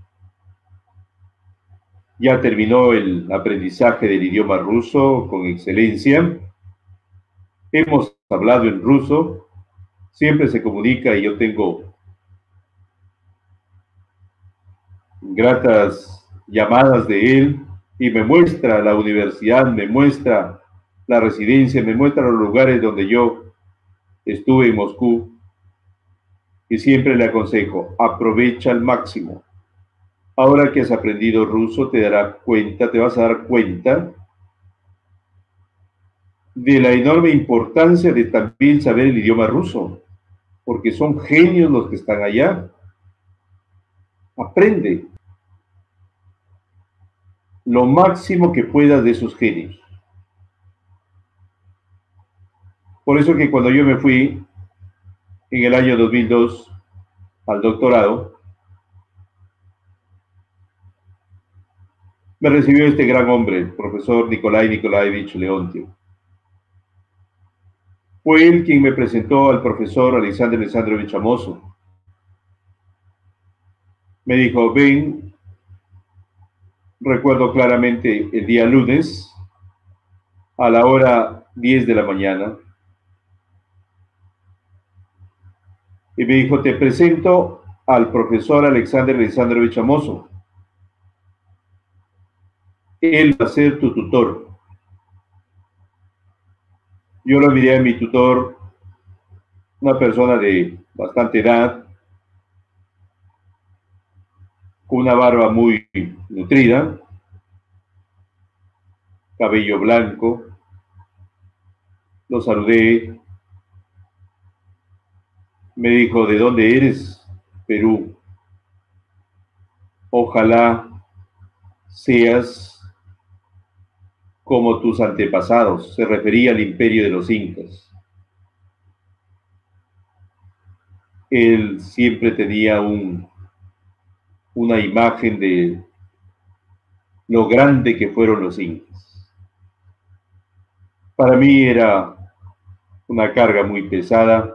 Ya terminó el aprendizaje del idioma ruso con excelencia. Hemos hablado en ruso. Siempre se comunica y yo tengo gratas llamadas de él y me muestra la universidad, me muestra la residencia, me muestra los lugares donde yo estuve en Moscú y siempre le aconsejo, aprovecha al máximo. Ahora que has aprendido ruso, te vas a dar cuenta de la enorme importancia de también saber el idioma ruso, porque son genios los que están allá. Aprende lo máximo que puedas de esos genios. Por eso que cuando yo me fui en el año 2002 al doctorado, me recibió este gran hombre, el profesor Nikolai Nikolaevich Leontiev. Fue él quien me presentó al profesor Alexander Alexandrovich Amosov. Me dijo, ven, recuerdo claramente el día lunes, a la hora 10 de la mañana, y me dijo, te presento al profesor Alexander Alexandrovich Amosov. Él va a ser tu tutor. Yo lo miré a mi tutor, una persona de bastante edad, con una barba muy nutrida, cabello blanco. Lo saludé. Me dijo, ¿de dónde eres? Perú. Ojalá seas como tus antepasados. Se refería al imperio de los incas. Él siempre tenía una imagen de lo grande que fueron los incas. Para mí era una carga muy pesada.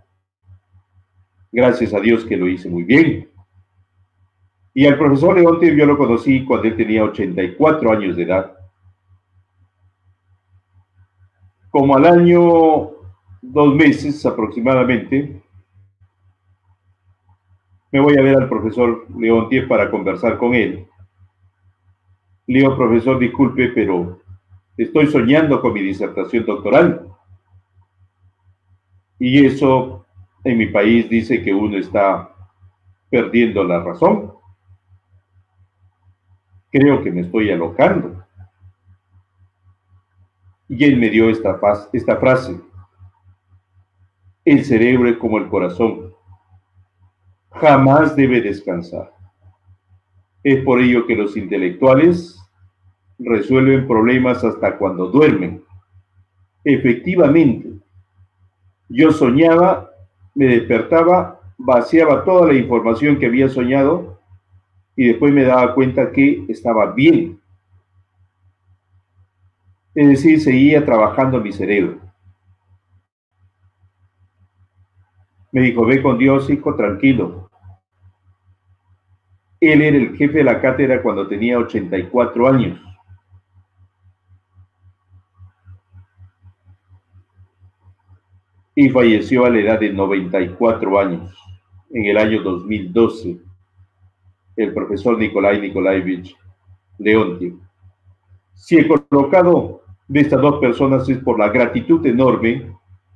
Gracias a Dios que lo hice muy bien. Y al profesor Leontiev yo lo conocí cuando él tenía 84 años de edad. Como al año, 2 meses aproximadamente, me voy a ver al profesor Leontiev para conversar con él. Le digo, profesor, disculpe, pero estoy soñando con mi disertación doctoral. Y eso en mi país dice que uno está perdiendo la razón. Creo que me estoy alocando. Y él me dio esta frase. El cerebro es como el corazón. Jamás debe descansar. Es por ello que los intelectuales resuelven problemas hasta cuando duermen. Efectivamente, yo soñaba, me despertaba, vaciaba toda la información que había soñado y después me daba cuenta que estaba bien. Es decir, seguía trabajando mi cerebro. Me dijo, ve con Dios, hijo, tranquilo. Él era el jefe de la cátedra cuando tenía 84 años. Y falleció a la edad de 94 años, en el año 2012, el profesor Nikolai Nikolaevich Leontiev. Si he colocado de estas dos personas es por la gratitud enorme.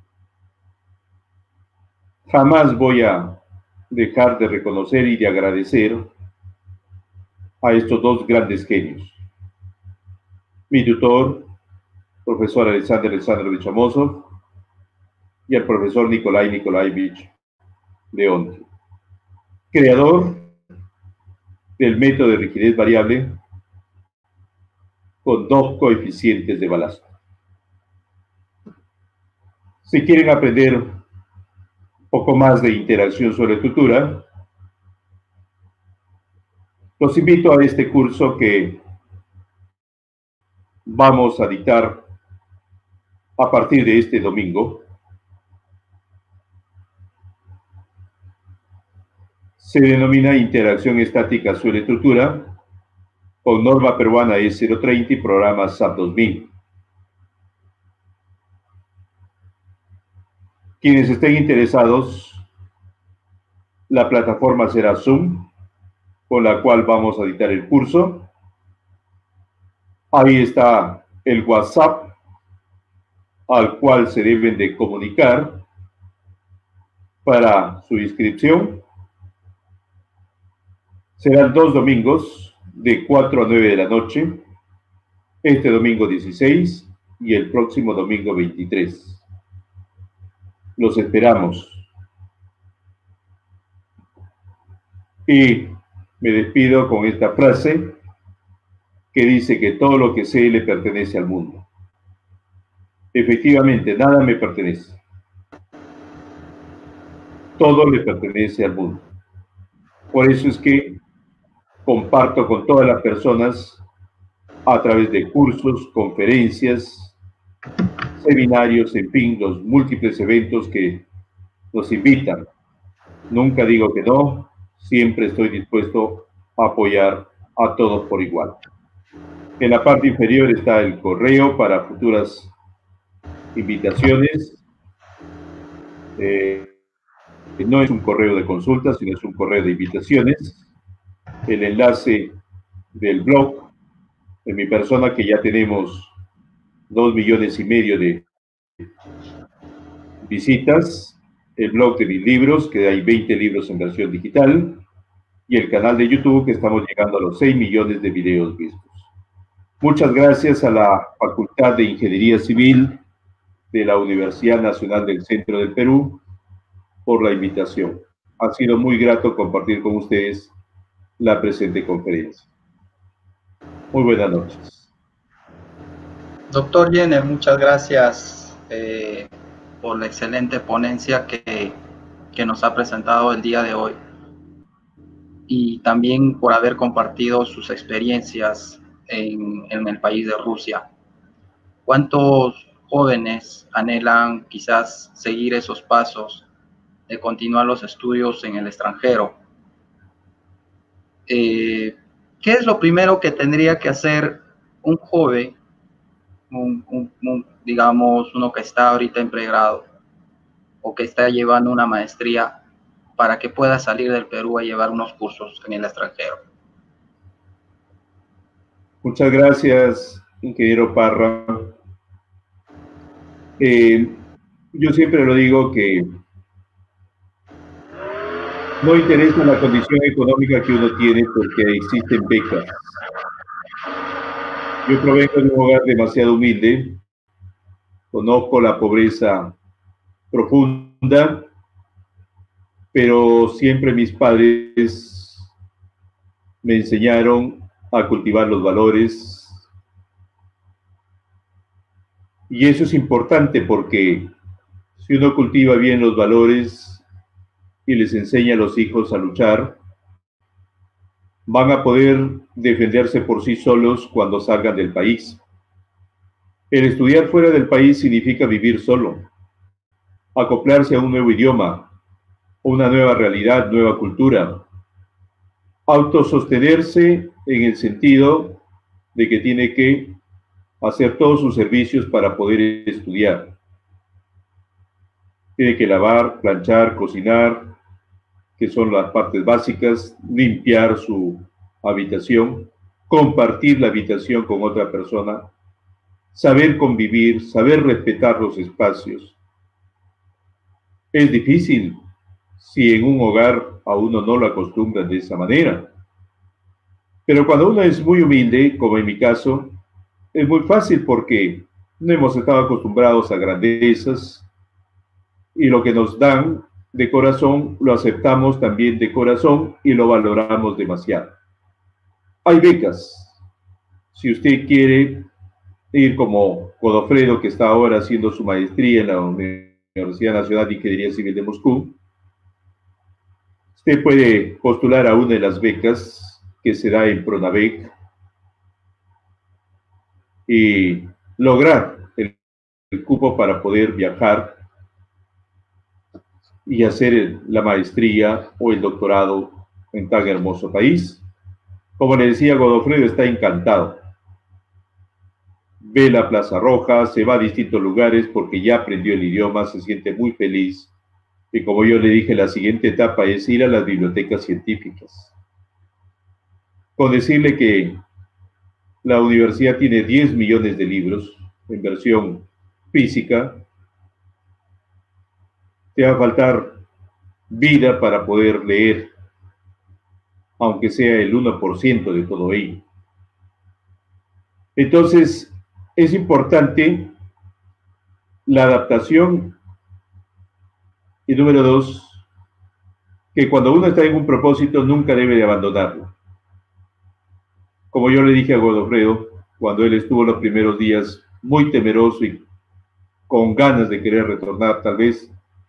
Jamás voy a dejar de reconocer y de agradecer a estos dos grandes genios. Mi tutor, profesor Alexander Alexandrovich Amosov, y el profesor Nikolai Nikolaevich Leontiev, creador del método de rigidez variable con 2 coeficientes de Balázs. Si quieren aprender un poco más de interacción sobre escritura, los invito a este curso que vamos a dictar a partir de este domingo. Se denomina Interacción Estática sobre Estructura, con norma peruana E030 y programa SAP 2000. Quienes estén interesados, la plataforma será Zoom, con la cual vamos a dictar el curso. Ahí está el WhatsApp al cual se deben de comunicar para su inscripción. Serán 2 domingos de 4 a 9 de la noche, este domingo 16 y el próximo domingo 23. Los esperamos. Y me despido con esta frase que dice que todo lo que sé le pertenece al mundo. Efectivamente, nada me pertenece. Todo le pertenece al mundo. Por eso es que comparto con todas las personas a través de cursos, conferencias, seminarios, en fin, los múltiples eventos que nos invitan. Nunca digo que no, siempre estoy dispuesto a apoyar a todos por igual. En la parte inferior está el correo para futuras invitaciones. No es un correo de consulta, sino es un correo de invitaciones. El enlace del blog de mi persona, que ya tenemos 2,5 millones de visitas. El blog de mis libros, que hay 20 libros en versión digital. Y el canal de YouTube, que estamos llegando a los 6 millones de videos vistos. Muchas gracias a la Facultad de Ingeniería Civil de la Universidad Nacional del Centro del Perú por la invitación. Ha sido muy grato compartir con ustedes la presente conferencia. Muy buenas noches. Doctor Jenner, muchas gracias por la excelente ponencia que nos ha presentado el día de hoy, y también por haber compartido sus experiencias en el país de Rusia. ¿Cuántos jóvenes anhelan quizás seguir esos pasos de continuar los estudios en el extranjero? ¿Qué es lo primero que tendría que hacer un joven, digamos, uno que está ahorita en pregrado o que está llevando una maestría, para que pueda salir del Perú a llevar unos cursos en el extranjero? Muchas gracias, ingeniero Parra. Yo siempre lo digo que no interesa la condición económica que uno tiene, porque existen becas. Yo provengo de un hogar demasiado humilde, conozco la pobreza profunda, pero siempre mis padres me enseñaron a cultivar los valores. Y eso es importante, porque si uno cultiva bien los valores y les enseña a los hijos a luchar, van a poder defenderse por sí solos cuando salgan del país. El estudiar fuera del país significa vivir solo, acoplarse a un nuevo idioma, una nueva realidad, nueva cultura, autosostenerse en el sentido de que tiene que hacer todos sus servicios para poder estudiar. Tiene que lavar, planchar, cocinar, que son las partes básicas, limpiar su habitación, compartir la habitación con otra persona, saber convivir, saber respetar los espacios. Es difícil si en un hogar a uno no lo acostumbran de esa manera. Pero cuando uno es muy humilde, como en mi caso, es muy fácil, porque no hemos estado acostumbrados a grandezas, y lo que nos dan de corazón lo aceptamos también de corazón y lo valoramos demasiado. Hay becas. Si usted quiere ir como Godofredo, que está ahora haciendo su maestría en la Universidad Nacional de Ingeniería Civil de Moscú, usted puede postular a una de las becas que se da en Pronavec y lograr el cupo para poder viajar y hacer la maestría o el doctorado en tan hermoso país. Como le decía, Godofredo está encantado. Ve la Plaza Roja, se va a distintos lugares porque ya aprendió el idioma, se siente muy feliz. Y como yo le dije, la siguiente etapa es ir a las bibliotecas científicas. Con decirle que la universidad tiene 10 millones de libros en versión física, te va a faltar vida para poder leer, aunque sea el 1% de todo ello. Entonces, es importante la adaptación. Y número 2, que cuando uno está en un propósito, nunca debe de abandonarlo. Como yo le dije a Godofredo, cuando él estuvo los primeros días muy temeroso y con ganas de querer retornar, tal vez,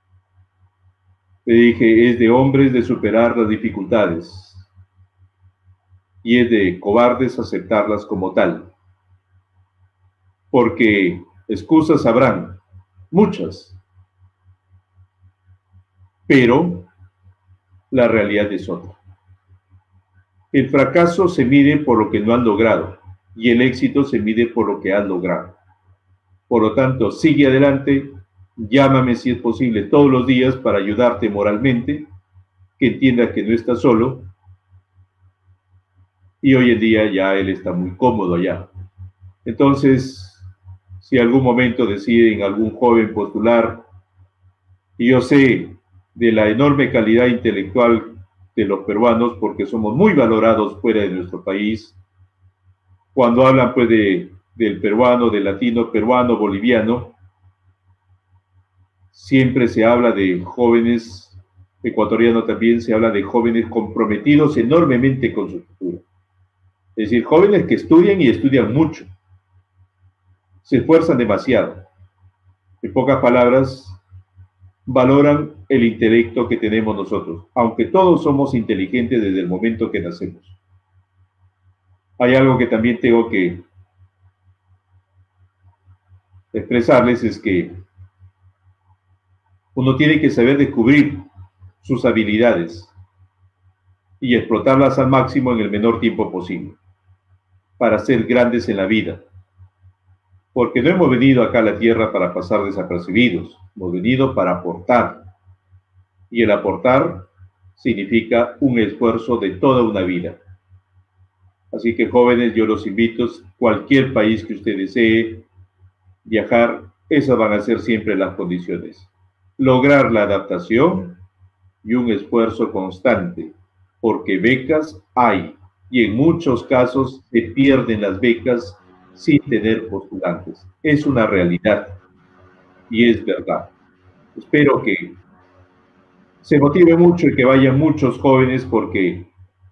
le dije, es de hombres de superar las dificultades y es de cobardes aceptarlas como tal. Porque excusas habrán, muchas, pero la realidad es otra. El fracaso se mide por lo que no han logrado y el éxito se mide por lo que han logrado. Por lo tanto, sigue adelante, llámame si es posible todos los días para ayudarte moralmente, que entienda que no está solo. Y hoy en día ya él está muy cómodo allá. Entonces, si algún momento deciden algún joven postular, y yo sé de la enorme calidad intelectual de los peruanos, porque somos muy valorados fuera de nuestro país, cuando hablan pues del peruano, del latino, peruano, boliviano, siempre se habla de jóvenes, ecuatoriano también se habla de jóvenes comprometidos enormemente con su futuro. Es decir, jóvenes que estudian y estudian mucho, se esfuerzan demasiado. En pocas palabras, valoran el intelecto que tenemos nosotros, aunque todos somos inteligentes desde el momento que nacemos. Hay algo que también tengo que expresarles, es que uno tiene que saber descubrir sus habilidades y explotarlas al máximo en el menor tiempo posible, para ser grandes en la vida. Porque no hemos venido acá a la tierra para pasar desapercibidos, hemos venido para aportar. Y el aportar significa un esfuerzo de toda una vida. Así que jóvenes, yo los invito, cualquier país que usted desee viajar, esas van a ser siempre las condiciones. Lograr la adaptación y un esfuerzo constante, porque becas hay, y en muchos casos se pierden las becas sin tener postulantes. Es una realidad y es verdad. Espero que se motive mucho y que vayan muchos jóvenes, porque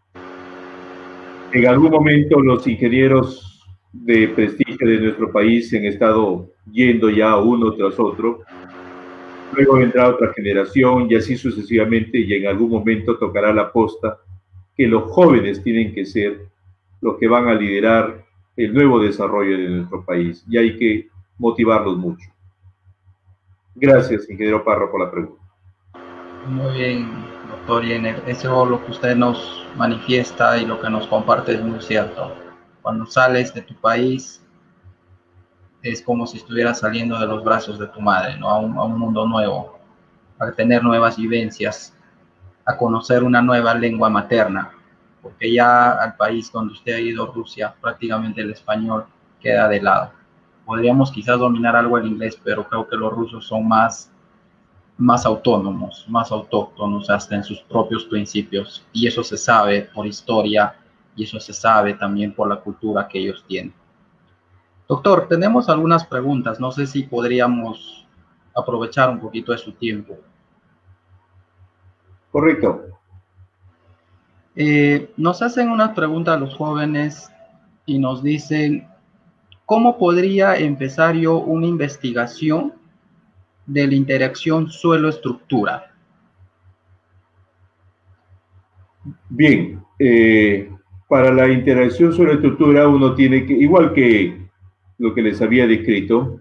en algún momento los ingenieros de prestigio de nuestro país se han estado yendo ya uno tras otro. Luego vendrá otra generación y así sucesivamente, y en algún momento tocará la posta que los jóvenes tienen que ser los que van a liderar el nuevo desarrollo de nuestro país, y hay que motivarlos mucho. Gracias, ingeniero Parro, por la pregunta. Muy bien, doctor Jenner. Eso lo que usted nos manifiesta y lo que nos comparte es muy cierto. Cuando sales de tu país, es como si estuvieras saliendo de los brazos de tu madre, ¿no? A un mundo nuevo, a tener nuevas vivencias, a conocer una nueva lengua materna, porque ya al país donde usted ha ido, Rusia, prácticamente el español queda de lado. Podríamos quizás dominar algo el inglés, pero creo que los rusos son más autónomos, más autóctonos hasta en sus propios principios, y eso se sabe por historia y eso se sabe también por la cultura que ellos tienen. Doctor, tenemos algunas preguntas, no sé si podríamos aprovechar un poquito de su tiempo. Correcto. Nos hacen una pregunta a los jóvenes y nos dicen, ¿cómo podría empezar yo una investigación de la interacción suelo-estructura? Bien, para la interacción suelo-estructura uno tiene que, igual que lo que les había descrito,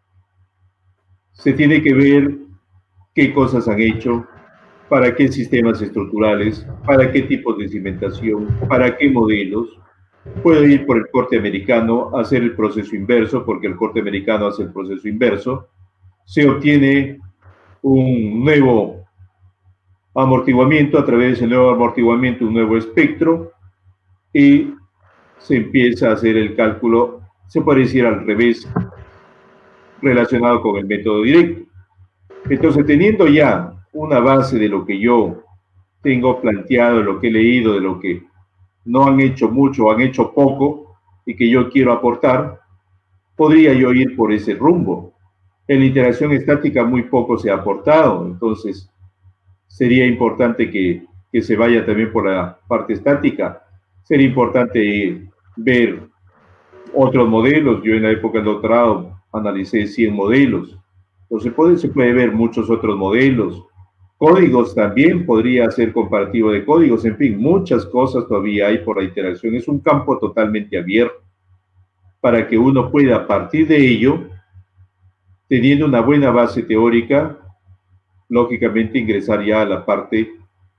se tiene que ver qué cosas han hecho, para qué sistemas estructurales, para qué tipos de cimentación, para qué modelos. Puede ir por el corte americano, hacer el proceso inverso, porque el corte americano hace el proceso inverso. Se obtiene un nuevo amortiguamiento, a través de ese nuevo amortiguamiento, un nuevo espectro, y se empieza a hacer el cálculo, se puede decir al revés, relacionado con el método directo. Entonces, teniendo ya una base de lo que yo tengo planteado, de lo que he leído, de lo que no han hecho mucho o han hecho poco y que yo quiero aportar, podría yo ir por ese rumbo. En la interacción estática muy poco se ha aportado, entonces sería importante que se vaya también por la parte estática. Sería importante ver otros modelos. Yo en la época del doctorado analicé 100 modelos. Entonces se puede ver muchos otros modelos. Códigos también, podría hacer comparativo de códigos. En fin, muchas cosas todavía hay por la interacción. Es un campo totalmente abierto para que uno pueda, a partir de ello, teniendo una buena base teórica, lógicamente ingresar ya a la parte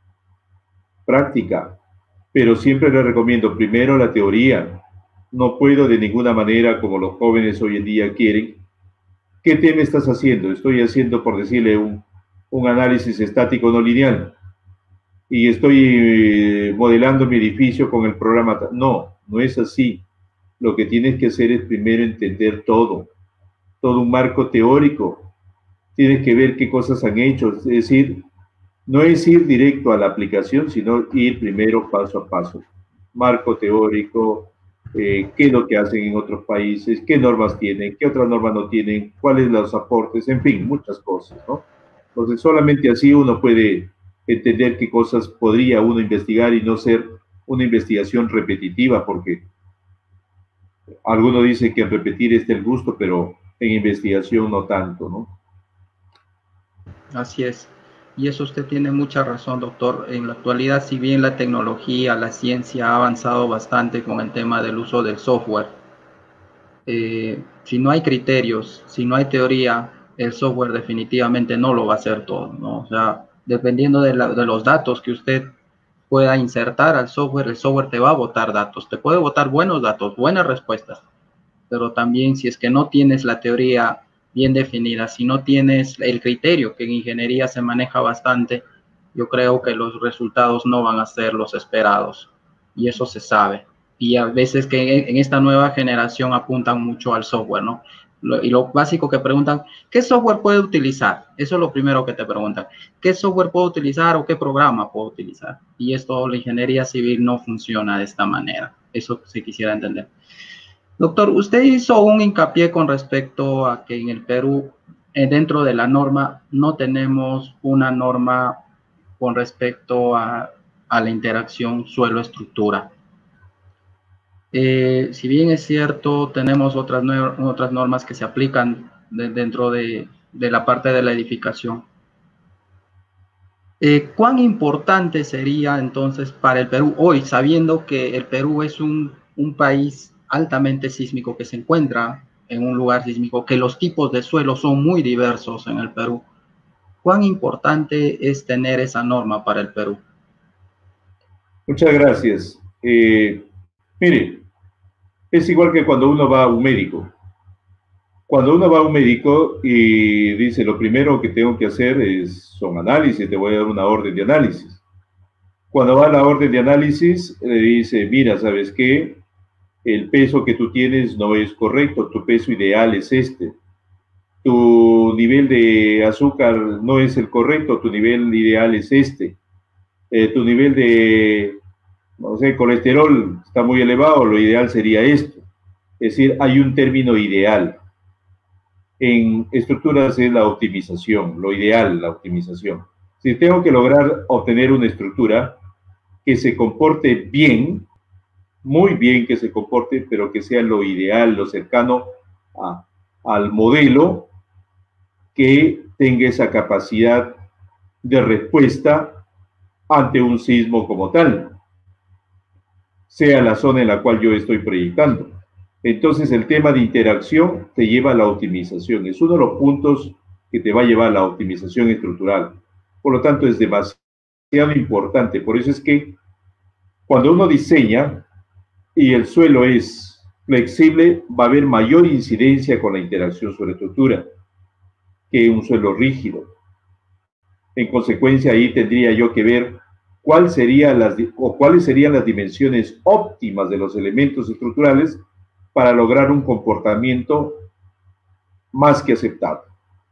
práctica. Pero siempre les recomiendo primero la teoría. No puedo de ninguna manera, como los jóvenes hoy en día quieren. ¿Qué tema estás haciendo? Estoy haciendo, por decirle, un análisis estático no lineal. Y estoy modelando mi edificio con el programa. No, no es así. Lo que tienes que hacer es primero entender todo un marco teórico. Tienes que ver qué cosas han hecho. Es decir, no es ir directo a la aplicación, sino ir primero paso a paso. Marco teórico, qué es lo que hacen en otros países, qué normas tienen, qué otras normas no tienen, cuáles los aportes, en fin, muchas cosas, ¿no? Entonces, solamente así uno puede entender qué cosas podría uno investigar y no ser una investigación repetitiva, porque algunos dicen que en repetir está el gusto, pero en investigación no tanto, ¿no? Así es. Y eso usted tiene mucha razón, doctor. En la actualidad, si bien la tecnología, la ciencia ha avanzado bastante con el tema del uso del software, si no hay criterios, si no hay teoría, el software definitivamente no lo va a hacer todo, ¿no? O sea, dependiendo de los datos que usted pueda insertar al software, el software te va a botar datos, te puede botar buenos datos, buenas respuestas, pero también si es que no tienes la teoría bien definida, si no tienes el criterio, que en ingeniería se maneja bastante, yo creo que los resultados no van a ser los esperados, y eso se sabe. Y a veces que en esta nueva generación apuntan mucho al software, ¿no? Y lo básico que preguntan, ¿qué software puede utilizar? Eso es lo primero que te preguntan. ¿Qué software puedo utilizar o qué programa puedo utilizar? Y esto, la ingeniería civil no funciona de esta manera. Eso sí quisiera entender. Doctor, usted hizo un hincapié con respecto a que en el Perú, dentro de la norma, no tenemos una norma con respecto a la interacción suelo-estructura. Si bien es cierto, tenemos otras normas que se aplican dentro de la parte de la edificación. ¿Cuán importante sería entonces para el Perú hoy, sabiendo que el Perú es un país altamente sísmico que se encuentra en un lugar sísmico, que los tipos de suelo son muy diversos en el Perú? ¿Cuán importante es tener esa norma para el Perú? Muchas gracias. Mire, es igual que cuando uno va a un médico. Cuando uno va a un médico y dice, lo primero que tengo que hacer son análisis, te voy a dar una orden de análisis. Cuando va a la orden de análisis, le dice, mira, ¿sabes qué? El peso que tú tienes no es correcto, tu peso ideal es este. Tu nivel de azúcar no es el correcto, tu nivel ideal es este. Tu nivel de, no sé, colesterol está muy elevado, lo ideal sería esto. Es decir, hay un término ideal. En estructuras es la optimización, lo ideal, la optimización. Si tengo que lograr obtener una estructura que se comporte bien, muy bien que se comporte, pero que sea lo ideal, lo cercano al modelo que tenga esa capacidad de respuesta ante un sismo como tal, sea la zona en la cual yo estoy proyectando. Entonces el tema de interacción te lleva a la optimización, es uno de los puntos que te va a llevar a la optimización estructural. Por lo tanto, es demasiado importante. Por eso es que cuando uno diseña y el suelo es flexible, va a haber mayor incidencia con la interacción sobre estructura que un suelo rígido. En consecuencia, ahí tendría yo que ver cuáles serían las dimensiones óptimas de los elementos estructurales para lograr un comportamiento más que aceptable.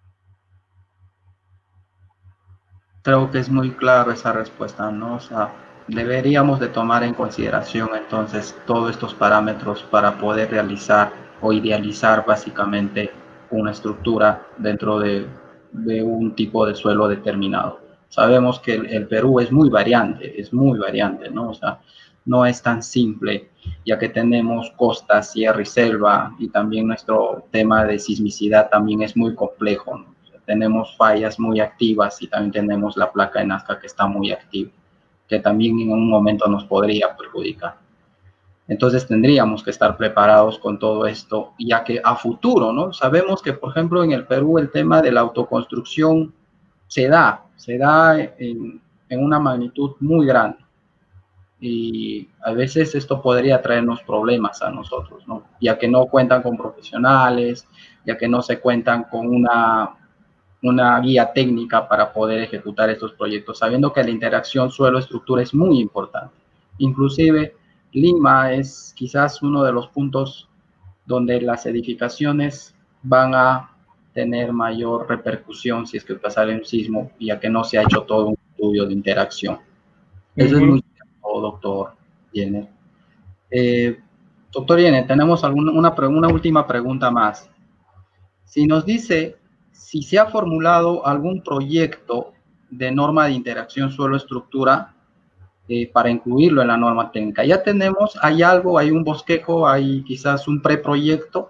Creo que es muy claro esa respuesta, ¿no? O sea, deberíamos de tomar en consideración entonces todos estos parámetros para poder realizar o idealizar básicamente una estructura dentro de un tipo de suelo determinado. Sabemos que el Perú es muy variante, ¿no? O sea, no es tan simple, ya que tenemos costa, sierra y selva, y también nuestro tema de sismicidad también es muy complejo, ¿no? Tenemos fallas muy activas y también tenemos la placa de Nazca que está muy activa, que también en un momento nos podría perjudicar. Entonces tendríamos que estar preparados con todo esto, ya que a futuro, ¿no? Sabemos que, por ejemplo, en el Perú el tema de la autoconstrucción se da en una magnitud muy grande. Y a veces esto podría traernos problemas a nosotros, ¿no? Ya que no cuentan con profesionales, ya que no se cuentan con una guía técnica para poder ejecutar estos proyectos, sabiendo que la interacción suelo-estructura es muy importante. Inclusive, Lima es quizás uno de los puntos donde las edificaciones van a tener mayor repercusión si es que pasara un sismo, ya que no se ha hecho todo un estudio de interacción. Eso es muy cierto, doctor Jenner. Doctor Jenner, tenemos una última pregunta más. Si nos dice si se ha formulado algún proyecto de norma de interacción suelo-estructura para incluirlo en la norma técnica. Ya tenemos, hay algo, hay un bosquejo, hay quizás un preproyecto.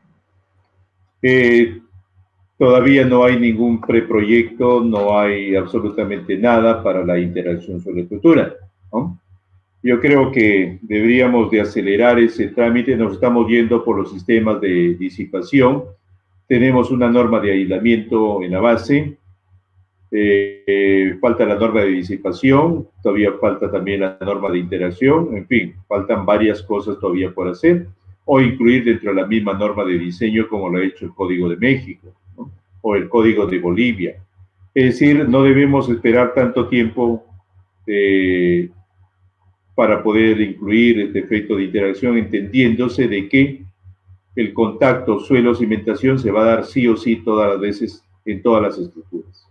Todavía no hay ningún preproyecto, no hay absolutamente nada para la interacción sobre estructura, ¿no? Yo creo que deberíamos de acelerar ese trámite. Nos estamos yendo por los sistemas de disipación. Tenemos una norma de aislamiento en la base. Falta la norma de disipación. Todavía falta también la norma de interacción. En fin, faltan varias cosas todavía por hacer. O incluir dentro de la misma norma de diseño como lo ha hecho el Código de México, ¿no? O el Código de Bolivia. Es decir, no debemos esperar tanto tiempo para poder incluir este efecto de interacción, entendiéndose de que el contacto suelo-cimentación se va a dar sí o sí todas las veces en todas las estructuras.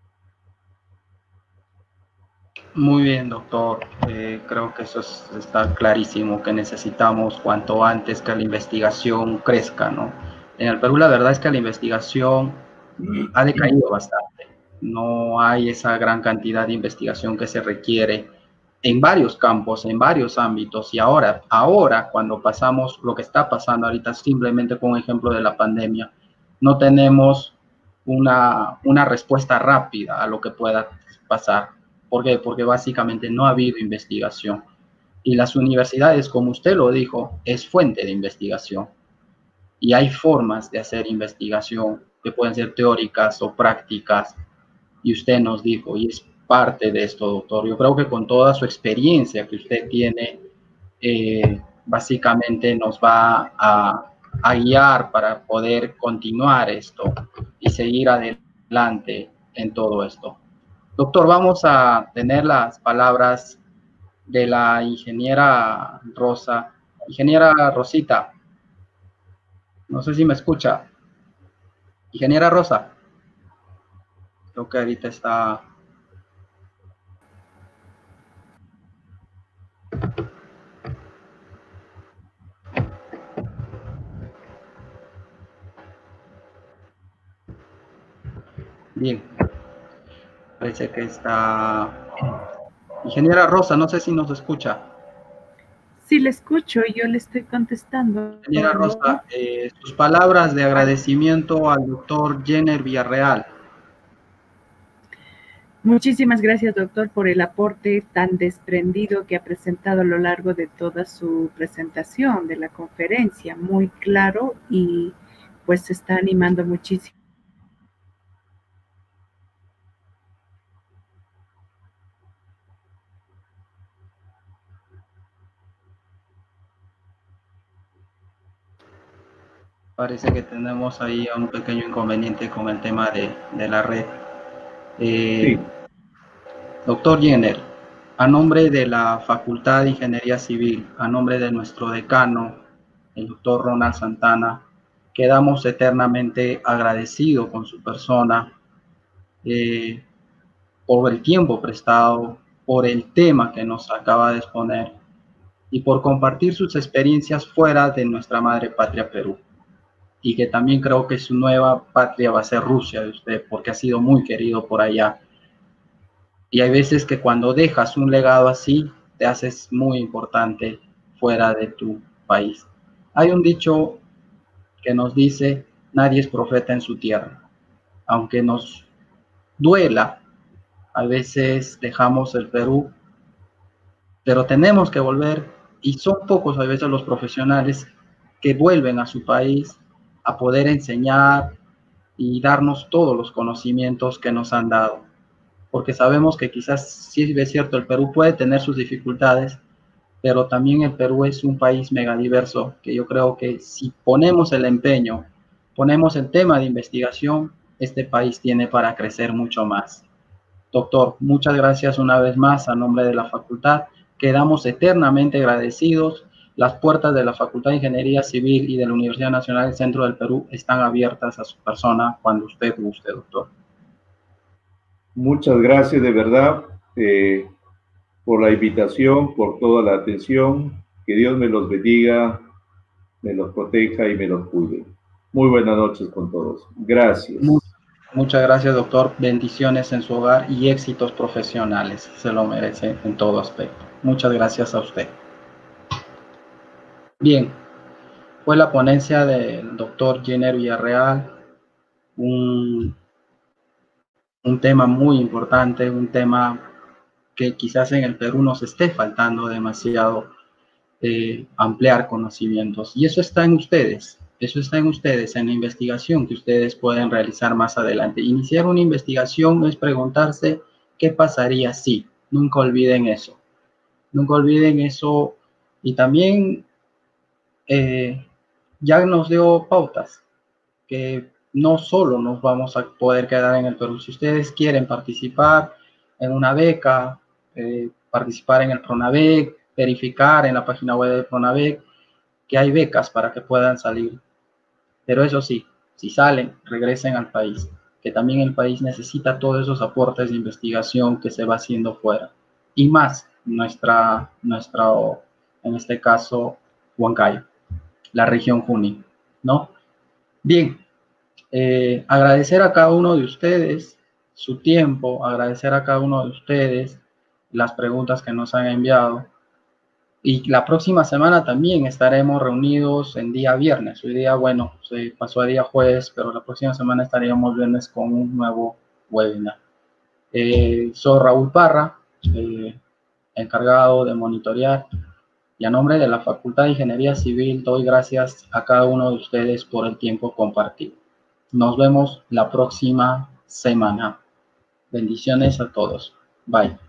Muy bien, doctor. Creo que eso está clarísimo, que necesitamos cuanto antes que la investigación crezca, ¿no? En el Perú la verdad es que la investigación ha decaído bastante. No hay esa gran cantidad de investigación que se requiere en varios campos, en varios ámbitos. Y ahora cuando pasamos lo que está pasando ahorita, simplemente con un ejemplo de la pandemia, no tenemos una respuesta rápida a lo que pueda pasar. ¿Por qué? Porque básicamente no ha habido investigación. Y las universidades, como usted lo dijo, es fuente de investigación. Y hay formas de hacer investigación que pueden ser teóricas o prácticas. Y usted nos dijo, y es parte de esto, doctor. Yo creo que con toda su experiencia que usted tiene, básicamente nos va a guiar para poder continuar esto y seguir adelante en todo esto. Doctor, vamos a tener las palabras de la ingeniera Rosa. Ingeniera Rosita, no sé si me escucha. Ingeniera Rosa. Creo que ahorita está... Bien. Parece que está... Ingeniera Rosa, no sé si nos escucha. Sí, le escucho y yo le estoy contestando. Ingeniera Rosa, sus palabras de agradecimiento al doctor Jenner Villarreal. Muchísimas gracias, doctor, por el aporte tan desprendido que ha presentado a lo largo de toda su presentación de la conferencia. Muy claro y pues se está animando muchísimo. Parece que tenemos ahí un pequeño inconveniente con el tema de la red. Sí. Doctor Jenner, a nombre de la Facultad de Ingeniería Civil, a nombre de nuestro decano, el doctor Ronald Santana, quedamos eternamente agradecidos con su persona por el tiempo prestado, por el tema que nos acaba de exponer y por compartir sus experiencias fuera de nuestra madre patria Perú. Y que también creo que su nueva patria va a ser Rusia de usted, porque ha sido muy querido por allá. Y hay veces que cuando dejas un legado así, te haces muy importante fuera de tu país. Hay un dicho que nos dice, nadie es profeta en su tierra. Aunque nos duela, a veces dejamos el Perú, pero tenemos que volver, y son pocos a veces los profesionales que vuelven a su país a poder enseñar y darnos todos los conocimientos que nos han dado. Porque sabemos que quizás, sí es cierto, el Perú puede tener sus dificultades, pero también el Perú es un país megadiverso, que yo creo que si ponemos el empeño, ponemos el tema de investigación, este país tiene para crecer mucho más. Doctor, muchas gracias una vez más a nombre de la facultad. Quedamos eternamente agradecidos. Las puertas de la Facultad de Ingeniería Civil y de la Universidad Nacional del Centro del Perú están abiertas a su persona cuando usted guste, doctor. Muchas gracias de verdad por la invitación, por toda la atención. Que Dios me los bendiga, me los proteja y me los cuide. Muy buenas noches con todos. Gracias. Muchas gracias, doctor. Bendiciones en su hogar y éxitos profesionales. Se lo merece en todo aspecto. Muchas gracias a usted. Bien, fue la ponencia del doctor Jenner Villarreal. Un tema muy importante, un tema que quizás en el Perú nos esté faltando demasiado ampliar conocimientos. Y eso está en ustedes. Eso está en ustedes, en la investigación que ustedes pueden realizar más adelante. Iniciar una investigación es preguntarse qué pasaría si. Nunca olviden eso. Nunca olviden eso. Y también ya nos dio pautas que no solo nos vamos a poder quedar en el Perú. Si ustedes quieren participar en una beca, participar en el Pronavec, verificar en la página web del Pronavec que hay becas para que puedan salir. Pero eso sí, si salen, regresen al país, que también el país necesita todos esos aportes de investigación que se va haciendo fuera. Y más nuestra en este caso, Huancayo, la región Junín, ¿no? Bien, agradecer a cada uno de ustedes su tiempo, agradecer a cada uno de ustedes las preguntas que nos han enviado. Y la próxima semana también estaremos reunidos en día viernes. Hoy día, bueno, se pasó a día jueves, pero la próxima semana estaríamos viernes con un nuevo webinar. Soy Raúl Parra, encargado de monitorear. Y a nombre de la Facultad de Ingeniería Civil doy gracias a cada uno de ustedes por el tiempo compartido. Nos vemos la próxima semana. Bendiciones a todos. Bye.